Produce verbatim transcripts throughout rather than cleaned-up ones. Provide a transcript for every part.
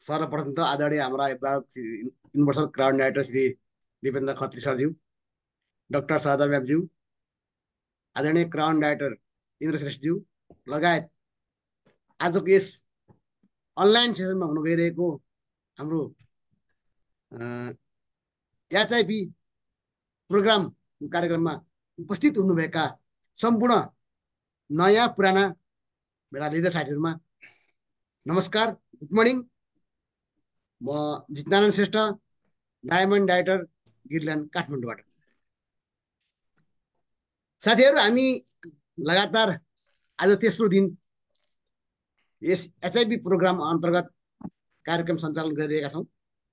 सर्वप्रथम त आदरणीय हाम्रा universal crowd director Shri Dipendra Khatri सरज्यू, डाक्टर शारदा म्यामज्यू, आदरणीय क्राउन डाइरेक्टर इन्द्र श्रेष्ठज्यू लगायत आजको यस अनलाइन सेसनमा हुनु गइरहेको हाम्रो एचआइपी प्रोग्राम कार्यक्रममा उपस्थित हुनुभएका सम्पूर्ण नयाँ पुराना मेरा लिडर साथीहरुमा नमस्कार, गुड मर्निङ। म Jitnarayan Shrestha, diamond director, garland, काठमाडौँबाट। साथीहरु, हामी लगातार आज तेस्रो दिन यस एचआइपी प्रोग्राम अन्तर्गत कार्यक्रम सञ्चालन गरिरहेका छौं।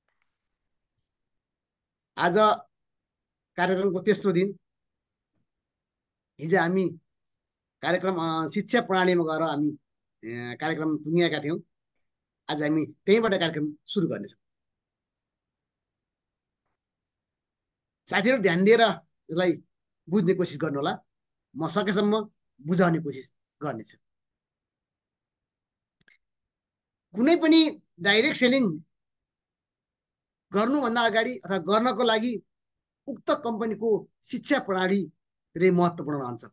आज कार्यक्रमको तेस्रो दिन। हिजो हामी कार्यक्रम शिक्षा प्रणालीमा गएर हामी कार्यक्रम टुङ्ग्याएका थियौं। आज हामी त्यहीबाट कार्यक्रम सुरु गर्नेछौं। साथीहरु, ध्यान दिएर यसलाई बुझ्ने कोसिस गर्नु होला। म सकेसम्म बुझाउने कोसिस गर्नेछु। कुनै पनि डाइरेक्ट सेलिङ गर्नुभन्दा अगाडि र गर्नको लागि उक्त कम्पनीको शिक्षा प्रणाली धेरै महत्त्वपूर्ण रहन्छ।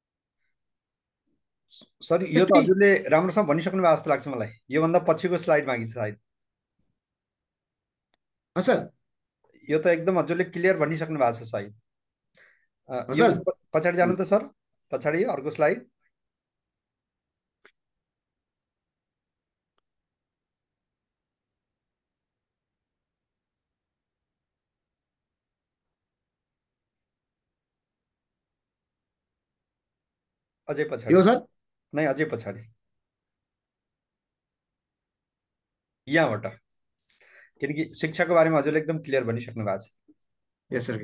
सर, यो त हजुरले राम्रोसँग भनिसक्नु भएको जस्तो लाग्छ मलाई। यो भन्दा पछिको स्लाइड मागि सायद। हजुर, यो त एकदम हजुरले क्लियर भनिसक्नु भएको छ सायद। यो पछाडि जानु त सर, पछाडि अर्को स्लाइड। अझै पछाडि। यो सर नै अझै पछाडि, यहाँबाट, किनकि शिक्षाको बारेमा हजुरले एकदम क्लियर भनिसक्नु भएको छ। यस सर।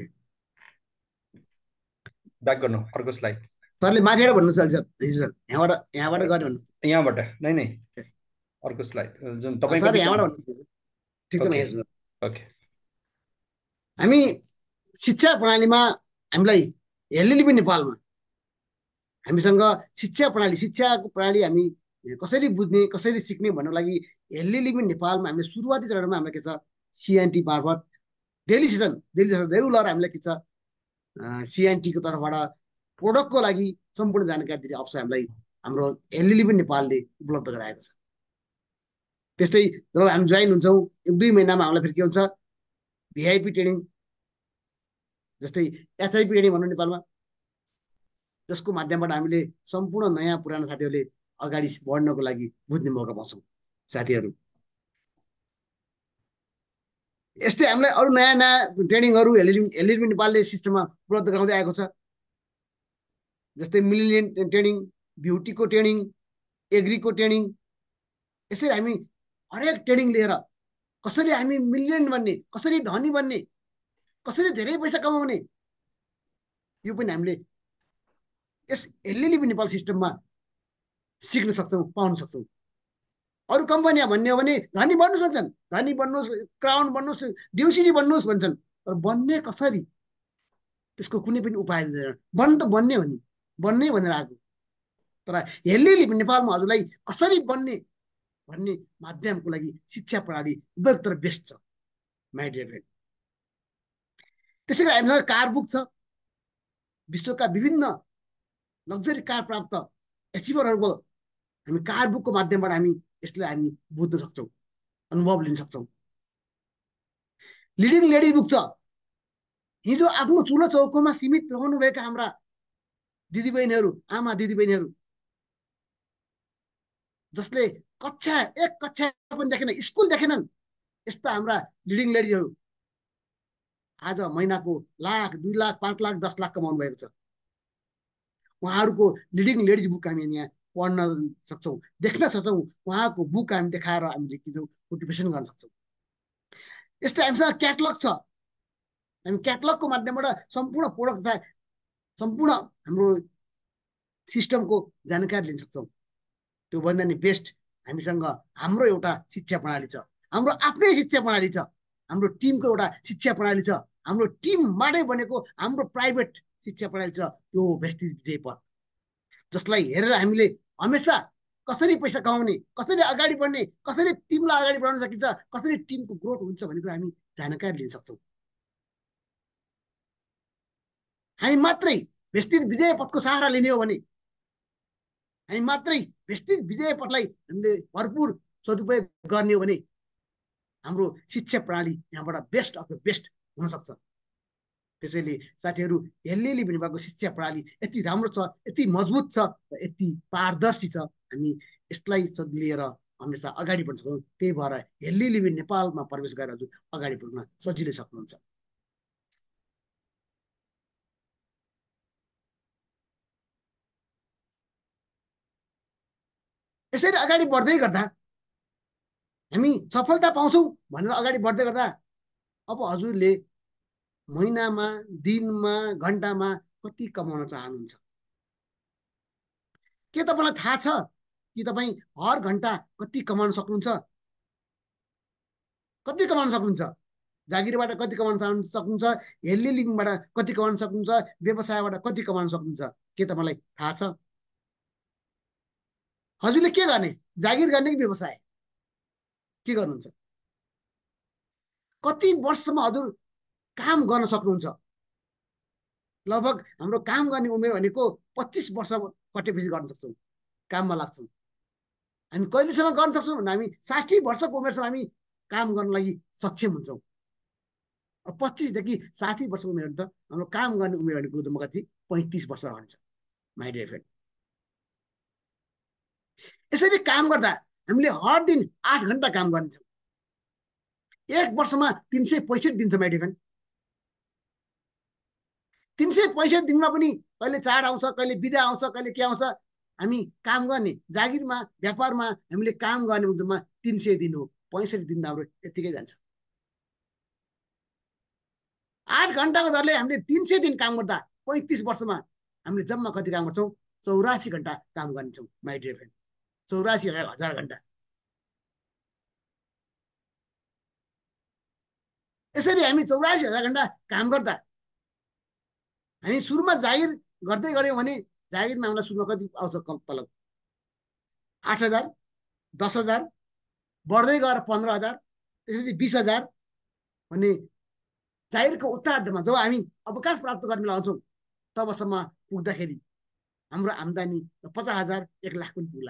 ब्याक गर्नु, अर्को स्लाइड। सरले माथिबाट भन्नु सक्छ सर। सर यहाँबाट यहाँबाट गर्ने भन्नु। यहाँबाट नै नै अर्को स्लाइड जुन तपाईको सर यहाँबाट भन्नु। ठीक छ, म हेर्छु। ओके। हामी शिक्षा प्रणालीमा हामीलाई एलएलबी नेपालमा हामीसँग शिक्षा प्रणाली शिक्षाको प्रणाली हामी कसरी बुझ्ने कसरी सिक्ने भन्नको लागि एलएलबी नेपालमा हामीले सुरुवाती चरणमा हामीलाई के छ सीएनटी मार्फत daily session daily session regular हामीलाई के छ सीएनटी को तर्फबाट प्रोडक्टको लागि सम्पूर्ण जानकारी दिने अवसर हामीलाई हाम्रो एलएलबी नेपालले उपलब्ध गराएको छ। त्यस्तै जब हामी जोइन हुन्छौँ एक दुई महिनामा हामीलाई फेरि के हुन्छ भिआइपी ट्रेनिङ, जस्तै एचआइपी ट्रेनिङ भनौँ नेपालमा, जसको माध्यमबाट हामीले सम्पूर्ण नयाँ पुरानो साथीहरूले अगाडि बढ्नको लागि बुझ्ने मौका पाउँछौँ। साथीहरू, यस्तै हामीलाई अरू नयाँ नयाँ ट्रेनिङहरू एलएलबी नेपालले सिस्टममा उपलब्ध गराउँदै आएको छ। जस्तै मिलिनियन ट्रेनिङ, ब्युटीको ट्रेनिङ, एग्रीको ट्रेनिङ। यसरी हामी हरेक ट्रेनिङ लिएर कसरी हामी मिलियन बन्ने, कसरी धनी बन्ने, कसरी धेरै पैसा कमाउने, यो पनि हामीले यस एलएलबी नेपाल सिस्टममा सिक्न सक्छौँ, पाउन सक्छौँ। अरू कम्पनीमा भन्ने हो भने धनी बन्नुहोस् भन्छन्, धनी बन्नुहोस्, क्राउन बन्नुहोस्, ड्युसिडी बन्नुहोस् भन्छन्, तर बन्ने कसरी त्यसको कुनै पनि उपाय दिँदैन। बन्न त बन्ने हो नि, बन्नै भनेर आएको। तर एलएलबी नेपालमा हजुरलाई कसरी बन्ने भन्ने माध्यमको लागि शिक्षा प्रणाली उपयुक्त र बेस्ट छ माइ डियर फ्रेन्ड। त्यसै गरी हामीसँग कार बुक छ। विश्वका विभिन्न लग्जरी कार प्राप्त एचिभरहरूको हामी कार बुकको माध्यमबाट हामी यसलाई हामी बुझ्न सक्छौँ, अनुभव लिन सक्छौँ। लिडिङ लेडी बुक छ। हिजो आफ्नो चुलो चौकोमा सीमित रहनुभएका हाम्रा दिदीबहिनीहरू, आमा दिदीबहिनीहरू जसले कक्षा एक कक्षा पनि देखेन, स्कुल देखेनन्, यस्ता हाम्रा लिडिङ लेडीहरू आज महिनाको लाख, दुई लाख, पाँच लाख, दस लाख कमाउनु भएको छ। उहाँहरूको लिडिङ लेडिज बुक हामी यहाँ पढ्न सक्छौँ, देख्न सक्छौँ। उहाँको बुक हामी देखाएर हामीले के मोटिभेसन गर्न सक्छौँ। यस्तै हामीसँग क्याटलग छ। हामी क्याटलगको माध्यमबाट सम्पूर्ण प्रोडक्ट तथा सम्पूर्ण हाम्रो सिस्टमको जानकारी लिन सक्छौँ। त्यो भन्दा नि बेस्ट हामीसँग हाम्रो एउटा शिक्षा प्रणाली छ, हाम्रो आफ्नै शिक्षा प्रणाली छ, हाम्रो टिमको एउटा शिक्षा प्रणाली छ, हाम्रो टिमबाटै बनेको हाम्रो प्राइभेट शिक्षा प्रणाली छ। त्यो व्यक्ति विजय पथ, जसलाई हेरेर हामीले हमेसा कसरी पैसा कमाउने, कसरी अगाडि बढ्ने, कसरी टिमलाई अगाडि बढाउन सकिन्छ, कसरी टिमको ग्रोथ हुन्छ भन्ने कुरा हामी जानकारी लिन सक्छौँ। हामी मात्रै विस्तृत विजय पथको सहारा लिने हो भने, हामी मात्रै विस्तृत विजय पथलाई हामीले भरपुर सदुपयोग गर्ने हो भने हाम्रो शिक्षा प्रणाली यहाँबाट बेस्ट अफ द बेस्ट हुन सक्छ। त्यसैले साथीहरू, हेलिली भिन्नपालको शिक्षा प्रणाली यति राम्रो छ, यति मजबुत छ, यति पारदर्शी छ, हामी यसलाई लिएर हमेसा अगाडि बढ्न सक्छौँ। त्यही भएर हेलिली नेपालमा प्रवेश गरेर हजुर अगाडि बढ्न सजिलै सक्नुहुन्छ। यसरी अगाडि बढ्दै गर्दा हामी सफलता पाउँछौँ भनेर अगाडि बढ्दै गर्दा अब हजुरले महिनामा, दिनमा, घन्टामा कति कमाउन चाहनुहुन्छ? के तपाईँलाई थाहा छ कि तपाईँ हर घन्टा कति कमाउन सक्नुहुन्छ? कति कमाउन सक्नुहुन्छ? जागिरबाट कति कमाउन सक्नुहुन्छ? हेल्दी लिभिङबाट कति कमाउन सक्नुहुन्छ? व्यवसायबाट कति कमाउन सक्नुहुन्छ? के तपाईँलाई थाहा छ? हजुरले के गर्ने? जागिर गर्ने कि व्यवसाय? के गर्नुहुन्छ? कति वर्षसम्म हजुर काम गर्न सक्नुहुन्छ? लगभग हाम्रो काम गर्ने उमेर भनेको पच्चिस वर्ष कटेपछि गर्न सक्छौँ, काममा लाग्छौँ। हामी कहिलेसम्म गर्न सक्छौँ भन्दा हामी साठी वर्षको उमेरसम्म हामी काम गर्न लागि सक्षम हुन्छौँ। पच्चिसदेखि साठी वर्षको उमेर त हाम्रो काम गर्ने उमेर भनेको म कति पैँतिस वर्ष रहन्छ माइ डियर फ्रेन्ड। यसरी काम गर्दा हामीले हर दिन आठ घन्टा काम गर्नेछौँ। एक वर्षमा तीन सय पैँसठी दिन छ माइ डियर फ्रेन्ड। तीन सय पैँसठी दिनमा पनि कहिले चाड आउँछ, कहिले बिदा आउँछ, कहिले के आउँछ, हामी काम गर्ने जागिरमा व्यापारमा हामीले काम गर्ने उद्योगमा तीन सय दिन हो, पैँसठी दिन हाम्रो यत्तिकै जान्छ। आठ घन्टाको दरले हामीले तीन सय दिन काम गर्दा पैँतिस वर्षमा हामीले जम्मा कति काम गर्छौँ? चौरासी घन्टा काम गर्नेछौँ माइ डियर फ्रेन्ड। चौरासी हजार हजार घन्टा। यसरी हामी चौरासी हजार घन्टा काम गर्दा हामी सुरुमा जागिर गर्दै गऱ्यौँ भने जागिरमा हामीलाई सुरुमा कति आउँछ तलब? आठ हजार, दस हजार, बढ्दै गएर पन्ध्र हजार, त्यसपछि बिस हजार भन्ने जागिरको उत्तरार्धमा जब हामी अवकाश प्राप्त गर्न आउँछौँ तबसम्म पुग्दाखेरि हाम्रो आम्दानी पचास हजार एक लाख पनि पुग्ला।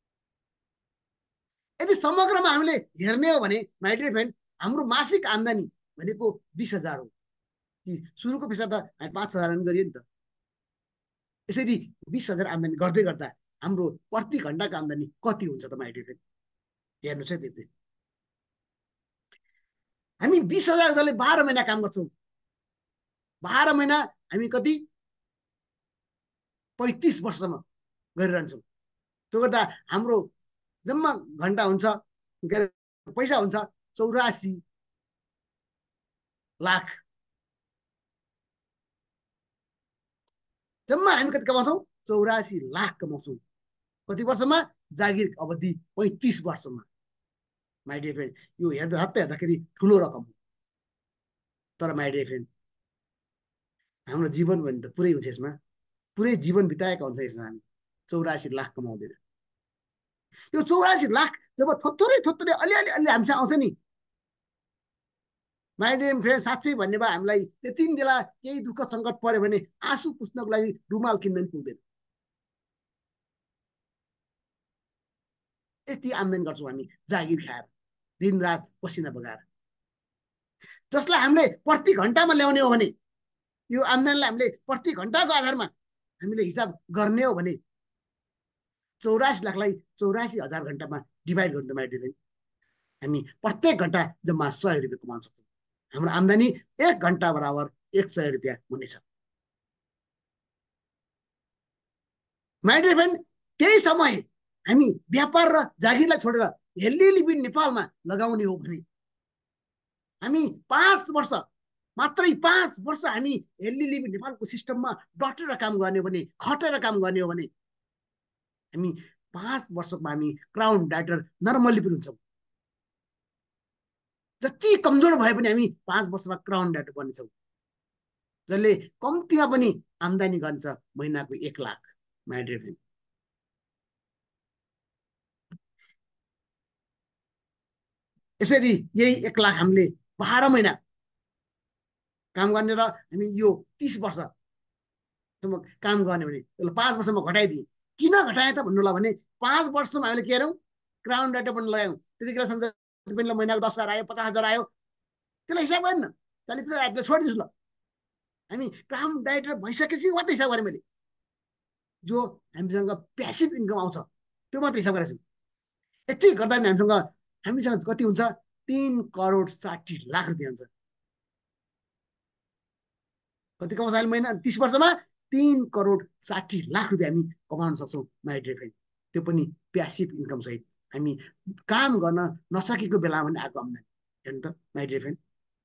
यदि समग्रमा हामीले हेर्ने हो भने माइ डियर फ्रेन्ड, हाम्रो मासिक आम्दानी भनेको बिस हजार हो। कि सुरुको पैसा त हामी पाँच हजार गरियो नि त। यसरी बिस हजार आम्दानी गर्दै गर्दा हाम्रो प्रति घन्टाको आम्दानी कति हुन्छ त माइ डियर फ्रेन्ड? हेर्नुहोस् है त्यति। हामी बिस हजार जसले बाह्र महिना काम गर्छौँ, बाह्र महिना हामी कति पैँतिस वर्षसम्म गरिरहन्छौँ। त्यो गर्दा हाम्रो जम्मा घन्टा हुन्छ, पैसा हुन्छ चौरासी लाख। जम्मा हामी कति कमाउँछौँ? चौरासी लाख कमाउँछौँ। कति वर्षमा? जागिर अवधि पैँतिस वर्षमा माइ डियर फ्रेन्ड। यो हेर्दा हत्ता हेर्दाखेरि ठुलो रकम हो, तर माइ डियर फ्रेन्ड हाम्रो जीवन भने त पुरै हुन्छ यसमा, पुरै जीवन बिताएका हुन्छ यसमा। हामी चौरासी लाख कमाउँदैन। यो चौरासी लाख जब थोत्थोरै थोत्थोरै अलिअलि अलि हामीसँग आउँछ नि माइ डियर फ्रेन्ड, साँच्चै भन्ने भए हामीलाई त्यति बेला केही दुःख सङ्कट पर्यो भने आँसु पुस्नको लागि रुमाल किन्न पनि पुग्दैन। यति आम्दानी गर्छौँ हामी जागिर खाएर, दिनरात पसिना बगाएर। जसलाई हामीले प्रति घन्टामा ल्याउने हो भने, यो आम्दानीलाई हामीले प्रति घन्टाको आधारमा हामीले हिसाब गर्ने हो भने चौरासी लाखलाई चौरासी हजार घन्टामा डिभाइड गर्नु माइ डियर फ्रेन्ड, हामी प्रत्येक घन्टा जम्मा सय रुपियाँ कमाउन सक्छौँ। हाम्रो आम्दानी एक घन्टा बराबर एक सय रुपियाँ हुनेछ माइ डियर फ्रेन्ड। त्यही समय हामी व्यापार र जागिरलाई छोडेर हेल्दी लिभिङ नेपालमा लगाउने हो भने हामी पाँच वर्ष मात्रै पाँच वर्ष हामी हेल्दी लिभिङ नेपालको सिस्टममा डटेर काम गर्ने हो भने, खटेर काम गर्ने हो भने हामी पाँच वर्षमा हामी क्राउन डाक्टर नर्मल्ली पनि हुन्छौँ। जति कमजोर भए पनि हामी पाँच वर्षमा क्राउन डाक्टर बन्नेछौँ, जसले कम्तीमा पनि आम्दानी गर्छ महिनाको एक लाख माइ डियर फ्रेन्ड। यसरी यही एक लाख हामीले बाह्र महिना काम गर्ने र हामी यो तीस वर्षसम्म काम गर्ने भने त्यसलाई पाँच वर्षमा घटाइदिए। किन घटाए त भन्नुलाई भने पाँच वर्षमा हामीले के गरौँ, क्राउन डाटा पनि लगायौँ। त्यतिखेर सम्झ पनि महिनाको दस हजार आयो, पचास हजार आयो, त्यसलाई हिसाब गरेन, चालिस पचास हजार छोडिदिनुहोस् ल। हामी क्राउन डाटा भइसकेपछि मात्रै हिसाब गरेँ मैले, जो हामीसँग प्यासिभ इन्कम आउँछ त्यो मात्रै हिसाब गरेको छु। यति गर्दा पनि हामीसँग हामीसँग कति हुन्छ, तीन करोड साठी लाख रुपियाँ हुन्छ। कति कमाउँछ अहिले महिना, तीस वर्षमा तीन करोड साठी लाख रुपियाँ हामी कमाउन सक्छौँ माइड्रिफाइन, त्यो पनि प्यासिभ इन्कम सहित। हामी काम गर्न नसकेको बेलामा पनि आएको आम्दानी हेर्नु त माइड्रिफाइन।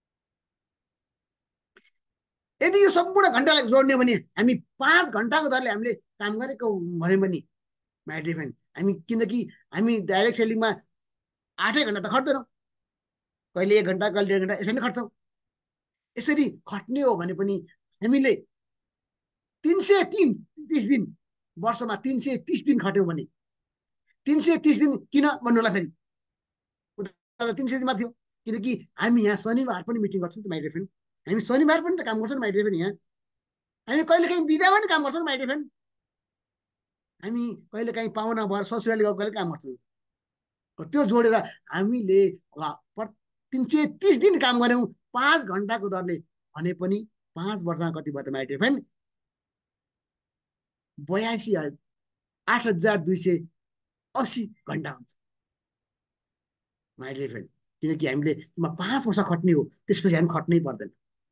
यदि यो सम्पूर्ण घन्टालाई जोड्ने भने हामी पाँच घन्टाको दरले हामीले काम गरेको भन्यो भने माइड्रिफाइन हामी, किनकि हामी डाइरेक्ट सेलिङमा आठै घन्टा त खट्दैनौँ, कहिले एक घन्टा कहिले डेढ घन्टा यसरी नै खट्छौँ। यसरी खट्ने हो भने पनि हामीले तिन सय तिन तिस दिन वर्षमा तीन सय तिस दिन खट्यौँ भने, तीन सय तिस दिन किन भन्नुलाई फेरि तीन सय दिनमा थियो, किनकि हामी यहाँ शनिबार पनि मिटिङ गर्छौँ माइड्रिफाइन। हामी शनिबार पनि त काम गर्छौँ माइड्रिफाइन। यहाँ हामी कहिले काहीँ बिदामा पनि काम गर्छौँ माइड्रिफाइन। हामी कहिले काहीँ पाहुना भएर ससुराली गएको कहिले काम गर्छौँ। त्यो जोडेर हामीले तीन सय तिस दिन काम गऱ्यौँ पाँच घन्टाको दरले भने पनि पाँच वर्षमा कति भयो त माइड्रिफाइन, बयासी आठ हजार दुई सय अस्सी घन्टा हुन्छ माइड्रिफाइन। किनकि हामीले पाँच वर्ष खट्ने हो, त्यसपछि हामी खट्नै पर्दैन।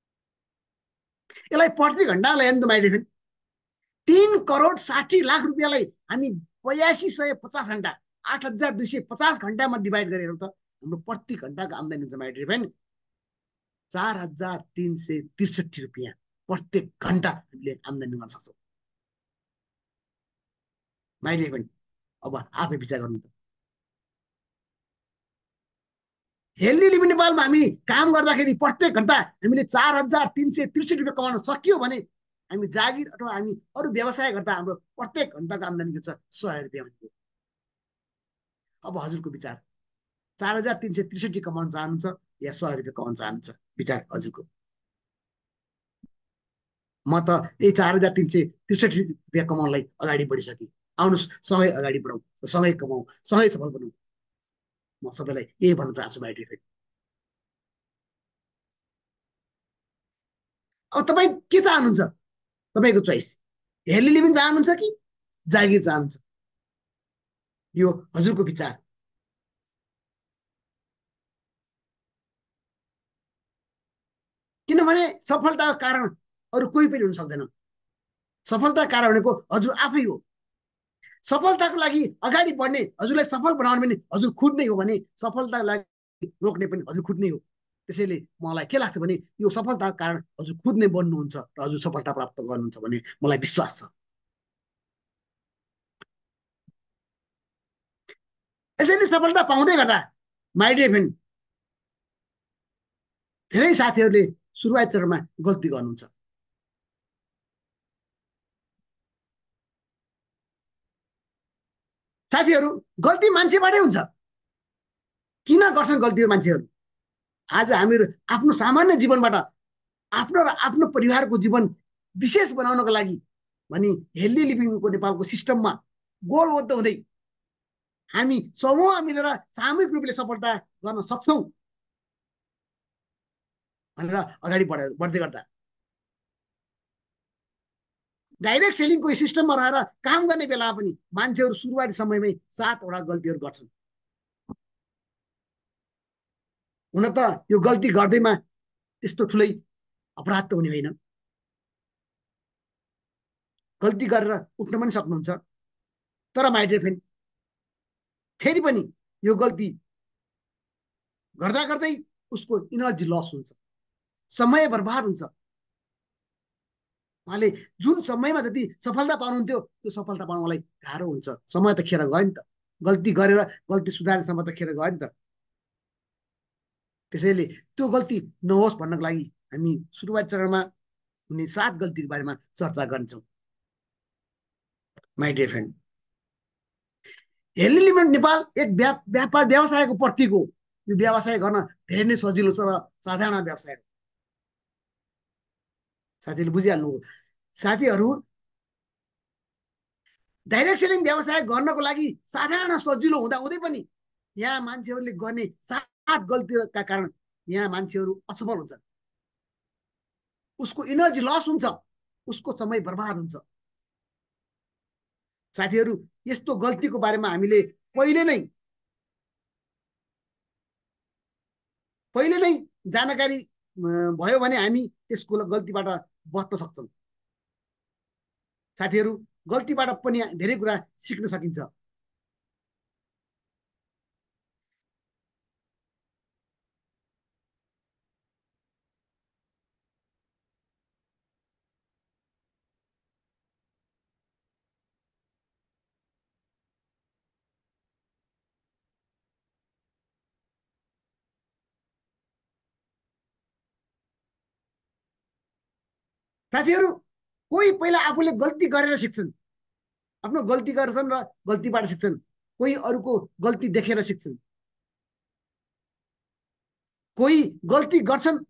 यसलाई प्रति घन्टालाई हेर्नु त माइड्रिफाइन, तीन करोड साठी लाख रुपियाँलाई हामी बयासी सय पचास घन्टा आठ हजार दुई सय पचास घन्टामा डिभाइड गरेर त हाम्रो प्रति घन्टाको आम्दानी हुन्छ माइड्रिफाइन चार हजार तिन सय त्रिसठी रुपियाँ प्रत्येक घन्टा हामीले आम्दानी गर्न सक्छौँ माइड्रिफाइन। अब आफै विचार गर्नु त, हेल्दी लिभिङ नेपालमा हामी काम गर्दाखेरि प्रत्येक घन्टा हामीले चार हजार तिन सय त्रिसठी रुपियाँ कमाउन सकियो भने हामी जागिर अथवा हामी अरू व्यवसाय गर्दा हाम्रो प्रत्येक घन्टाको आम्दानी हुन्छ सय रुपियाँ भनेको। अब हजुरको विचार, चार हजार तिन सय त्रिसठी कमाउन चाहनुहुन्छ या सय रुपियाँ कमाउन चाहनुहुन्छ, विचार हजुरको। म त यही चार हजार तिन सय त्रिसठी रुपियाँ कमाउनलाई अगाडि बढिसकेँ। आउनुहोस् सँगै अगाडि बढौँ, सँगै कमाउँ, सँगै सफल बनौँ। म सबैलाई यही भन्न चाहन्छु माइड्रिफाइन। अब तपाईँ के चाहनुहुन्छ, तपाईँको चोइस, हेल्दी लिभिङ चाहनुहुन्छ कि जागिर चाहनुहुन्छ, यो हजुरको विचार। किनभने सफलताको कारण अरू कोही पनि हुन सक्दैन। सफलताको कारण भनेको हजुर आफै हो। सफलताको लागि अगाडि बढ्ने, हजुरलाई सफल बनाउने पनि हजुर खुद नै हो भने सफलताको लागि रोक्ने पनि हजुर खुद नै हो। त्यसैले मलाई के लाग्छ भने यो सफलताको कारण हजुर खुद नै बन्नुहुन्छ र हजुर सफलता प्राप्त गर्नुहुन्छ भन्ने मलाई विश्वास छ। यसैले सफलता पाउँदै गर्दा माइड्रिफाइन धेरै साथीहरूले सुरुवात चरणमा गल्ती गर्नुहुन्छ। साथीहरू गल्ती मान्छेबाटै हुन्छ। किन गर्छन् गल्ती मान्छेहरू? आज हामीहरू आफ्नो सामान्य जीवनबाट आफ्नो र आफ्नो परिवारको जीवन विशेष बनाउनको लागि भनी हेल्दी लिभिङको नेपालको सिस्टममा गोलबद्ध हुँदै हामी समूह मिलेर सामूहिक रूपले सफलता गर्न सक्छौँ भनेर अगाडि बढ बढ्दै गर्दा डाइरेक्ट सेलिङको सिस्टममा रहेर काम गर्ने बेला पनि मान्छेहरू सुरुवाती समयमै सातवटा गल्तीहरू गर्छन्। हुन त यो गल्ती गर्दैमा त्यस्तो ठुलै अपराध त हुने होइन, गल्ती गरेर उठ्न पनि सक्नुहुन्छ। तर माइड्रिफाइन फेरि पनि यो गल्ती गर्दा गर्दै उसको इनर्जी लस हुन्छ, समय बर्बाद हुन्छ। उहाँले जुन समयमा जति सफलता पाउनुहुन्थ्यो त्यो सफलता पाउनलाई गाह्रो हुन्छ। समय त खेर गयो नि त, गल्ती गरेर गल्ती सुधार्नेसम्म त खेर गयो नि त। त्यसैले त्यो गल्ती नहोस् भन्नको लागि हामी सुरुवात चरणमा हुने सात गल्तीको बारेमा चर्चा गर्छौँ माइड्रिफाइन। हेल्दी लिभिङ नेपाल एक व्यापार व्यवसायको प्रतीक हो। यो व्यवसाय गर्न धेरै नै सजिलो छ र साधारण व्यवसाय हो। साथीहरूले बुझिहाल्नु। साथीहरू डाइरेक्ट सेलिङ व्यवसाय गर्नको लागि साधारण सजिलो हुँदा हुँदै पनि यहाँ मान्छेहरूले गर्ने सात गल्तीका कारण यहाँ मान्छेहरू असफल हुन्छन्। उसको इनर्जी लस हुन्छ, उसको समय बर्बाद हुन्छ। साथीहरू यस्तो गल्तीको बारेमा हामीले पहिले नै पहिले नै जानकारी भयो भने हामी त्यसको गल्तीबाट बच्न सक्छौँ। साथीहरू गल्तीबाट पनि धेरै कुरा सिक्न सकिन्छ। साथीहरू कोही पहिला आफूले गल्ती गरेर सिक्छन्, आफ्नो गल्ती गर्छन् र गल्तीबाट सिक्छन्। कोही अरूको गल्ती देखेर सिक्छन्, कोही गल्ती गर्छन्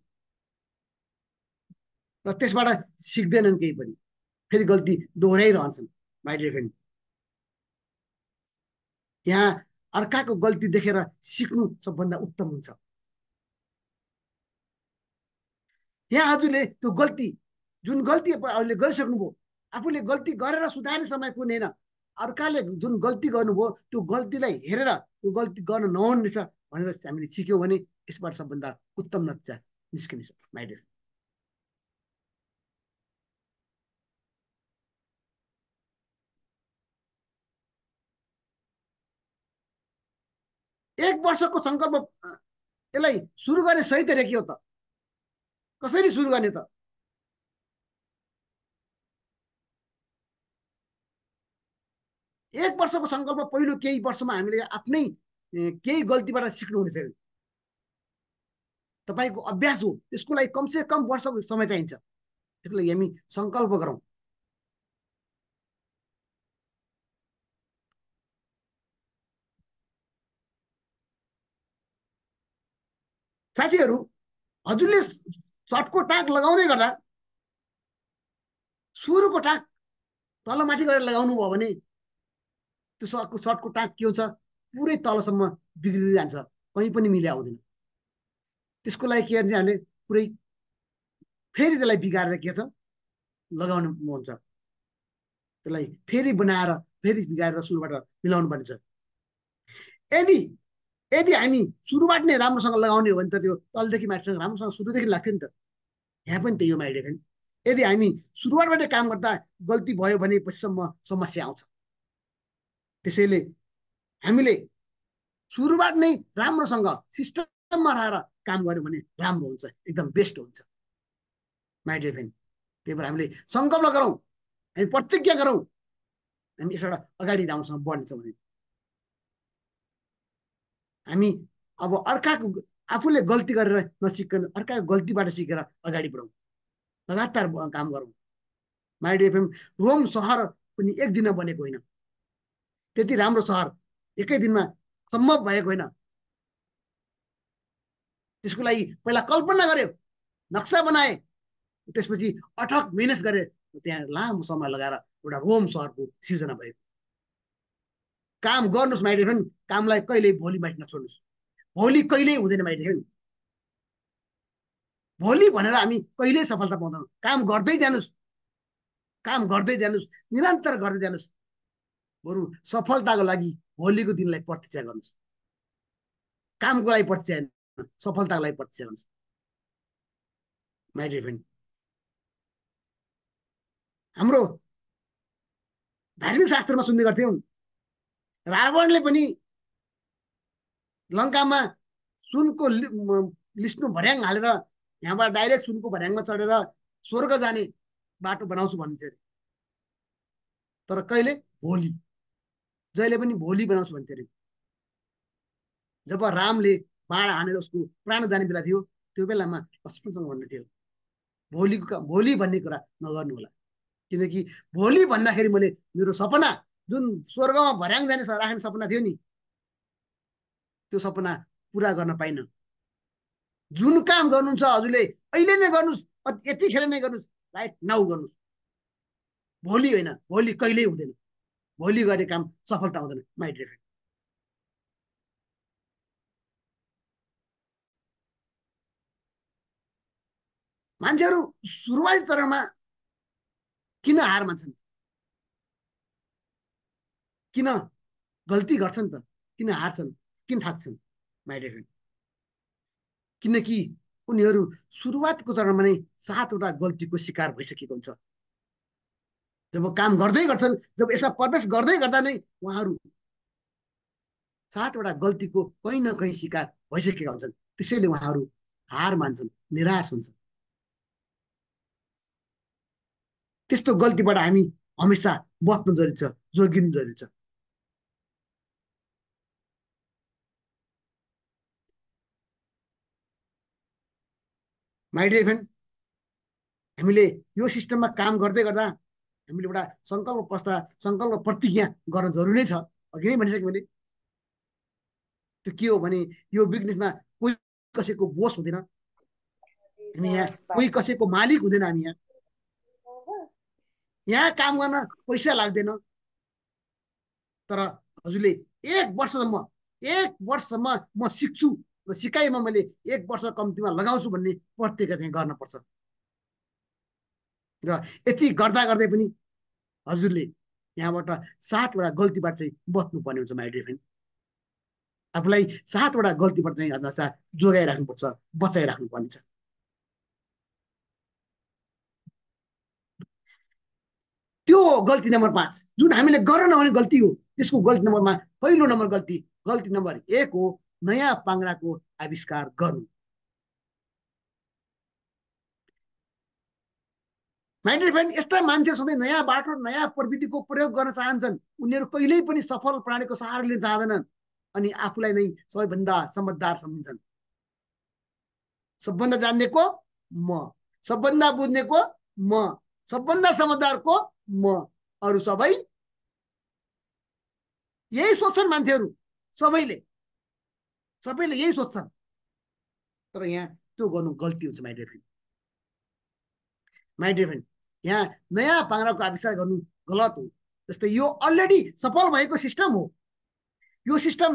र त्यसबाट सिक्दैनन् केही पनि, फेरि गल्ती दोहोऱ्याइरहन्छन्। माइ डियर फ्रेन्ड, यहाँ अर्काको गल्ती देखेर सिक्नु सबभन्दा उत्तम हुन्छ। यहाँ हजुरले त्यो गल्ती जुन गल्ती अहिले गरिसक्नुभयो, आफूले गल्ती गरेर सुधार्ने समय कुनै होइन, अर्काले जुन गल्ती गर्नुभयो त्यो गल्तीलाई हेरेर त्यो गल्ती गर्न नहुने रहेछ भनेर हामीले सिक्यौँ भने यसबाट सबभन्दा उत्तम नतिजा निस्किनेछ। माइ डियर, एक वर्षको सङ्कल्प यसलाई सुरु गर्ने सही तरिका के हो त? कसरी सुरु गर्ने त? एक वर्षको सङ्कल्प पहिलो केही वर्षमा हामीले आफ्नै केही गल्तीबाट सिक्नुहुनेछ। तपाईँको अभ्यास हो, त्यसको लागि कमसे कम वर्षको समय चाहिन्छ। त्यसको लागि हामी सङ्कल्प गरौँ। साथीहरू हजुरले सर्टको टाक लगाउँदै गर्दा सुरुको टाक तलमाथि गरेर लगाउनु भयो भने त्यो सर्टको टाक के हुन्छ, पुरै तलसम्म बिग्रिँदै जान्छ, कहीँ पनि मिले आउँदैन। त्यसको लागि के गर्ने, हामीले पुरै फेरि त्यसलाई बिगारेर के छ लगाउनु हुन्छ, त्यसलाई फेरि बनाएर फेरि बिगारेर सुरुबाट मिलाउनु पर्ने छ। यदि यदि हामी सुरुबाट नै राम्रोसँग लगाउने हो भने त त्यो तलदेखि माथिसँग राम्रोसँग सुरुदेखि लाग्थ्यो नि त। यहाँ पनि त्यही हो माइ डियर फ्रेन्ड। यदि हामी सुरुवातबाटै काम गर्दा गल्ती भयो भने पछिसम्म समस्या आउँछ। त्यसैले हामीले सुरुबाट नै राम्रोसँग सिस्टममा रहेर काम गर्यो भने राम्रो हुन्छ, एकदम बेस्ट हुन्छ माइ डियर फ्रेन्ड। त्यही भएर हामीले सङ्कल्प गरौँ, हामी प्रतिज्ञा गरौँ, हामी यसबाट अगाडि राम्रोसँग बढ्छौँ भने हामी अब अर्काको आफूले गल्ती गरेर नसिक्न अर्काको गल्तीबाट सिकेर अगाडि बढौँ, लगातार काम गरौँ। माइ डियर फ्रेन्ड, रोम सहर पनि एक दिनमा बनेको होइन, त्यति राम्रो सहर एकै दिनमा सम्भव भएको होइन। त्यसको लागि पहिला कल्पना गर्यो, नक्सा बनाए, त्यसपछि अथक मेहनत गरे, त्यहाँ लामो समय लगाएर एउटा रोम सहरको सिर्जना भयो। काम गर्नुहोस् माइ डियर फ्रेन्ड, कामलाई कहिल्यै भोलि माथि नछोड्नुहोस्। भोलि कहिल्यै हुँदैन माइ डियर फ्रेन्ड, भोलि भनेर हामी कहिल्यै सफलता पाउँदैनौँ। काम गर्दै जानुहोस्, काम गर्दै जानुहोस्, निरन्तर गर्दै जानुहोस्। बरु सफलताको लागि भोलिको दिनलाई प्रतीक्षा गर्नुहोस्, कामको लागि प्रतीक्षा होइन, सफलताको लागि प्रतीक्षा गर्नुहोस् माइ डियर फ्रेन्ड। हाम्रो धार्मिक शास्त्रमा सुन्ने गर्थ्यौँ, रावणले पनि लङ्कामा सुनको लिस्नु भर्याङ हालेर यहाँबाट डाइरेक्ट सुनको भर्याङमा चढेर स्वर्ग जाने बाटो बनाउँछु भन्थ्यो। तर कहिले? भोलि, जहिले पनि भोलि बनाउँछु भन्थ्यो अरे। जब रामले बाण हानेर उसको प्राण जाने बेला थियो, त्यो बेलामा लक्ष्मणसँग भन्दै थियो, भोलिको भोलि भन्ने कुरा नगर्नु होला, किनकि भोलि भन्दाखेरि मैले मेरो सपना जुन स्वर्गमा भर्याङ जाने राख्ने सपना थियो नि, त्यो सपना पुरा गर्न पाइन। जुन काम गर्नुहुन्छ हजुरले अहिले नै गर्नुहोस्, यतिखेर नै गर्नुहोस्, राइट नाउ गर्नुहोस्। भोलि होइन, भोलि कहिल्यै हुँदैन। भोलि गर्ने काम सफलता हुँदैन माइ डियर फ्रेन्ड। मान्छेहरू सुरुवाती चरणमा किन हार मान्छन्, किन गल्ती गर्छन् त, किन हार्छन्, किन थाक्छन् माइ डियर फ्रेन्ड? किनकि उनीहरू सुरुवातको चरणमा नै सातवटा गल्तीको शिकार भइसकेको हुन्छ। जब काम गर्दै गर्छन्, जब यसमा प्रवेश गर्दै गर्दा नै उहाँहरू सातवटा गल्तीको कहीँ न कहीँ शिकार भइसकेका हुन्छन्। त्यसैले उहाँहरू हार मान्छन्, निराश हुन्छन्। त्यस्तो गल्तीबाट हामी हमेसा बच्नु जरुरी छ, जोगिनु जरुरी छ। माइ डियर फ्रेन्ड, हामीले यो सिस्टममा काम गर्दै गर्दा हामीले एउटा सङ्कल्प प्रस्ता सङ्कल्प प्रतिज्ञा गर्न जरुरी नै छ। अघि नै भनिसकेँ मैले। त्यो के हो भने यो बिजनेसमा कोही कसैको बोस हुँदैन, हामी यहाँ कोही कसैको मालिक हुँदैन। हामी यहाँ यहाँ काम गर्न पैसा लाग्दैन, तर हजुरले एक वर्षसम्म एक वर्षसम्म म सिक्छु र सिकाइमा मैले एक वर्ष कम्तीमा लगाउँछु भन्ने प्रतिज्ञा चाहिँ गर्नुपर्छ। र यति गर्दा गर्दै पनि हजुरले यहाँबाट सातवटा गल्तीबाट चाहिँ बच्नुपर्ने हुन्छ माइ डियर फ्रेन्ड। आफूलाई सातवटा गल्तीबाट चाहिँ हमेसा जोगाइराख्नुपर्छ, बचाइराख्नुपर्ने छ। त्यो गल्ती नम्बर पाँच जुन हामीले गर्न नहुने गल्ती हो, त्यसको गल्ती नम्बरमा पहिलो नम्बर गल्ती गल्ती नम्बर एक हो नयाँ पाङ्राको आविष्कार गर्नु। माइ डियर फ्रेन्ड, यस्ता मान्छे सधैँ नयाँ बाटो, नयाँ प्रविधिको प्रयोग गर्न चाहन्छन्। उनीहरू कहिल्यै पनि सफल प्राणीको सहारा लिन चाहँदैनन् अनि आफूलाई नै सबैभन्दा समझदार सम्झिन्छन्। सबभन्दा जान्नेको म, सबभन्दा बुझ्नेको म, सबभन्दा समझदारको म, अरू सबै यही सोच्छन्। मान्छेहरू सबैले सबैले यही सोच्छन्, तर यहाँ त्यो गर्नु गल्ती हुन्छ my dear friend. My dear friend, यहाँ नयाँ पाङ्राको आविष्कार गर्नु गलत हो। जस्तै यो अलरेडी सफल भएको सिस्टम हो। यो सिस्टम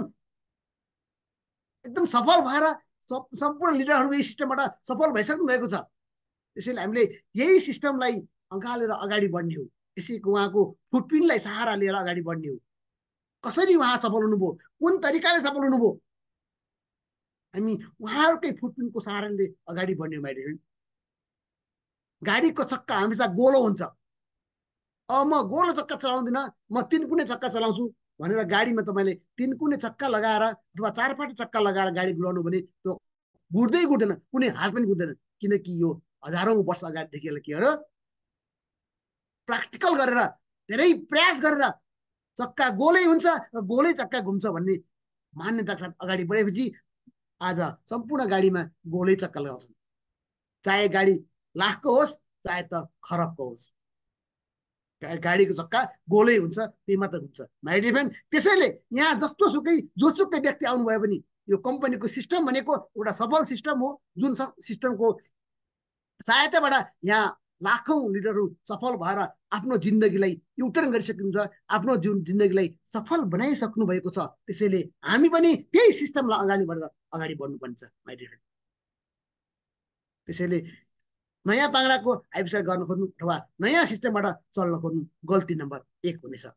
एकदम सफल भएर सम्पूर्ण लिडरहरू यही सिस्टमबाट सफल भइसक्नु भएको छ। त्यसैले हामीले यही सिस्टमलाई अँगालेर अगाडि बढ्ने हो। यसैको उहाँको फुटप्रिन्टलाई सहारा लिएर अगाडि बढ्ने हो। कसरी उहाँ सफल हुनुभयो, कुन तरिकाले सफल हुनुभयो, हामी उहाँहरूकै फुटप्रिन्टको सहारा लिँदै अगाडि बढ्ने हो माइ डियर फ्रेन्ड। गाडीको चक्का हमेसा गोलो हुन्छ। अब म गोलो चक्का चलाउँदिनँ, म तिन कुने चक्का चलाउँछु भनेर गाडीमा तपाईँले तिन कुने चक्का लगाएर अथवा चारपाटे चक्का लगाएर गाडी गुडाउनु भने त्यो गुड्दै गुड्दैन, कुनै हात पनि गुड्दैन। किनकि यो हजारौँ वर्ष अगाडिदेखि के हो, प्र्याक्टिकल गरेर धेरै प्रयास गरेर चक्का गोलै हुन्छ र गोलै चक्का घुम्छ भन्ने मान्यताका साथ अगाडि बढेपछि आज सम्पूर्ण गाडीमा गोलै चक्का लगाउँछन्। चाहे गाडी लाखको होस् चाहे त खरबको होस्, गाडीको चक्का गोलै हुन्छ, त्यही मात्र हुन्छ माइ डियर फ्रेन्ड। त्यसैले यहाँ जस्तो सुकै जोसुकै व्यक्ति आउनुभयो पनि यो कम्पनीको सिस्टम भनेको एउटा सफल सिस्टम हो, जुन सिस्टमको सहायताबाट यहाँ लाखौं लिडरहरू सफल भएर आफ्नो जिन्दगीलाई युटर्न गरिसक्नुहुन्छ, आफ्नो जिन्दगीलाई सफल बनाइसक्नु भएको छ। त्यसैले हामी पनि त्यही सिस्टमलाई अगाडि बढेर अगाडि बढ्नुपर्छ माइ डियर फ्रेन्ड। त्यसैले नयाँ पाङ्राको आविष्कार गर्न खोज्नु अथवा नयाँ सिस्टमबाट चल्न खोज्नु गल्ती नम्बर एक हुनेछ।